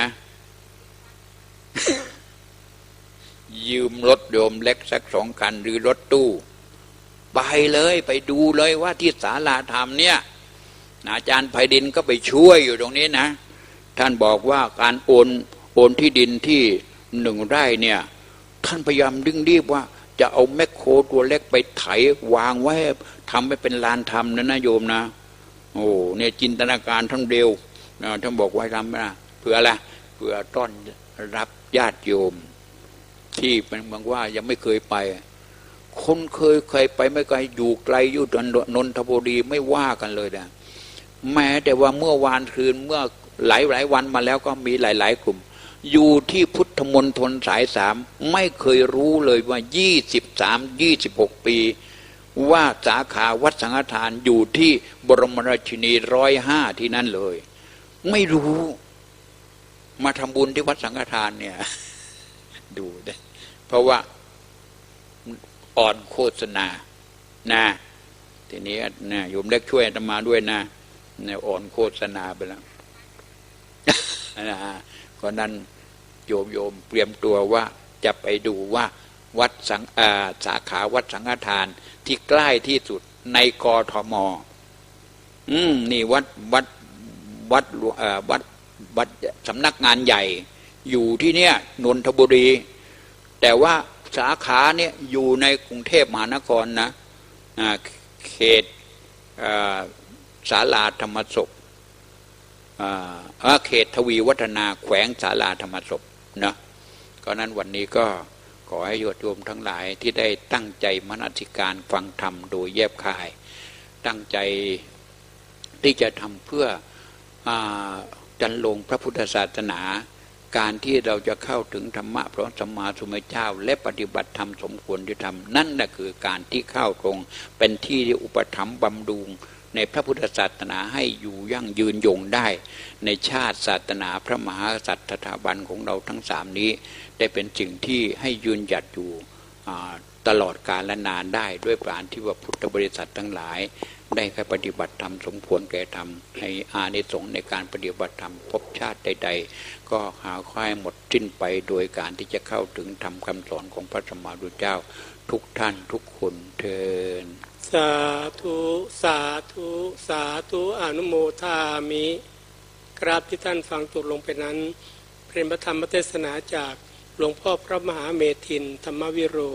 ยืมรถโยมเล็กสักสองคันหรือรถตู้ไปเลยไปดูเลยว่าที่ศาลาธรรมเนี่ยอาจารย์ไพดินก็ไปช่วยอยู่ตรงนี้นะท่านบอกว่าการโอนโอนที่ดินที่หนึ่งไร่เนี่ยท่านพยายามดึงรีบว่าจะเอาแมคโครตัวเล็กไปไถวางไว้ทำให้เป็นลานธรรมนะนะโยมนะโอ้เนี่ยจินตนาการท่านเร็วนะท่านบอกไว้ทำนะเพื่ออะไรเพื่อต้อนรับญาติโยมที่เป็นบางว่ายังไม่เคยไปคนเคยเคยไปไม่ไกลอยู่ไกลอยู่นนทบุรีไม่ว่ากันเลยนะแม้แต่ว่าเมื่อวานคืนเมื่อหลายหลายวันมาแล้วก็มีหลายๆกลุ่มอยู่ที่พุทธมณฑลสายสามไม่เคยรู้เลยว่ายี่สิบสามยี่สิบหกปีว่าสาขาวัดสังฆทานอยู่ที่บรมราชินีร้อยห้าที่นั่นเลยไม่รู้มาทำบุญที่วัดสังฆทานเนี่ยดูได้เพราะว่าอ่อนโฆษณานะทีนี้นะโยมเล็กช่วยอาตมาด้วยนะเนี่ยอ่อนโฆษณาไปแล้วนะเพราะนั้นโยมโยมเตรียมตัวว่าจะไปดูว่าวัดสังอาสาขาวัดสังฆทานที่ใกล้ที่สุดในกทม.อืมนี่วัดวัดวัดอ่าวัดวัดสำนักงานใหญ่อยู่ที่เนี่ยนนทบุรีแต่ว่าสาขาเนี่ยอยู่ในกรุงเทพมหานครนะอ่าเขตอ่าศาลาธรรมศพอ่าเขตทวีวัฒนาแขวงศาลาธรรมศพนะก็นั้นวันนี้ก็ขอให้โยมโยมทั้งหลายที่ได้ตั้งใจมนสิการฟังธรรมโดยแยบคายตั้งใจที่จะทำเพื่อจันลงพระพุทธศาสนาการที่เราจะเข้าถึงธรรมะพระสัมมาสัมพุทธเจ้าและปฏิบัติธรรมสมควรที่ทำนั่นแหละคือการที่เข้าตรงเป็นที่ที่อุปถัมภ์บำรุงในพระพุทธศาสนาให้อยู่ยั่งยืนยงได้ในชาติศาสนาพระมหากษัตริย์สถาบันของเราทั้งสามนี้ได้เป็นสิ่งที่ให้ยืนหยัดอยู่ตลอดกาลและนานได้ด้วยการที่ว่าพุทธบริษัททั้งหลายได้แค่ปฏิบัติธรรมสมควรแก่ธรรมในอานิสงส์ในการปฏิบัติธรรมภพชาติใดๆก็หาค่ายหมดสิ้นไปโดยการที่จะเข้าถึงธรรมคำสอนของพระสัมมาสัมพุทธเจ้าทุกท่านทุกคนเทินสาธุสาธุสาธุอนุโมทามิกราบที่ท่านฟังจบลงไปนั้นเป็นพระธรรมเทศนาจากหลวงพ่อพระมหาเมธินธรรมวิโร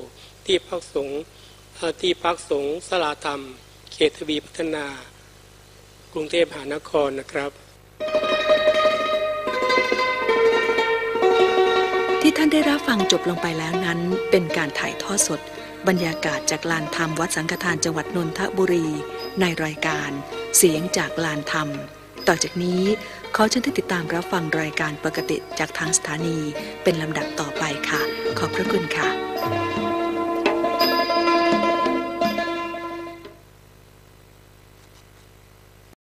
ที่พักสงฆ์ที่พักสงฆ์สลาธรรมเขตทวีพัฒนากรุงเทพมหานครนะครับที่ท่านได้รับฟังจบลงไปแล้วนั้นเป็นการถ่ายทอดสดบรรยากาศจากลานธรรมวัดสังฆทานจังหวัดนนทบุรีในรายการเสียงจากลานธรรมต่อจากนี้ขอเชิญท่านติดตามรับฟังรายการปกติจากทางสถานีเป็นลำดับต่อไปค่ะขอบพระคุณค่ะ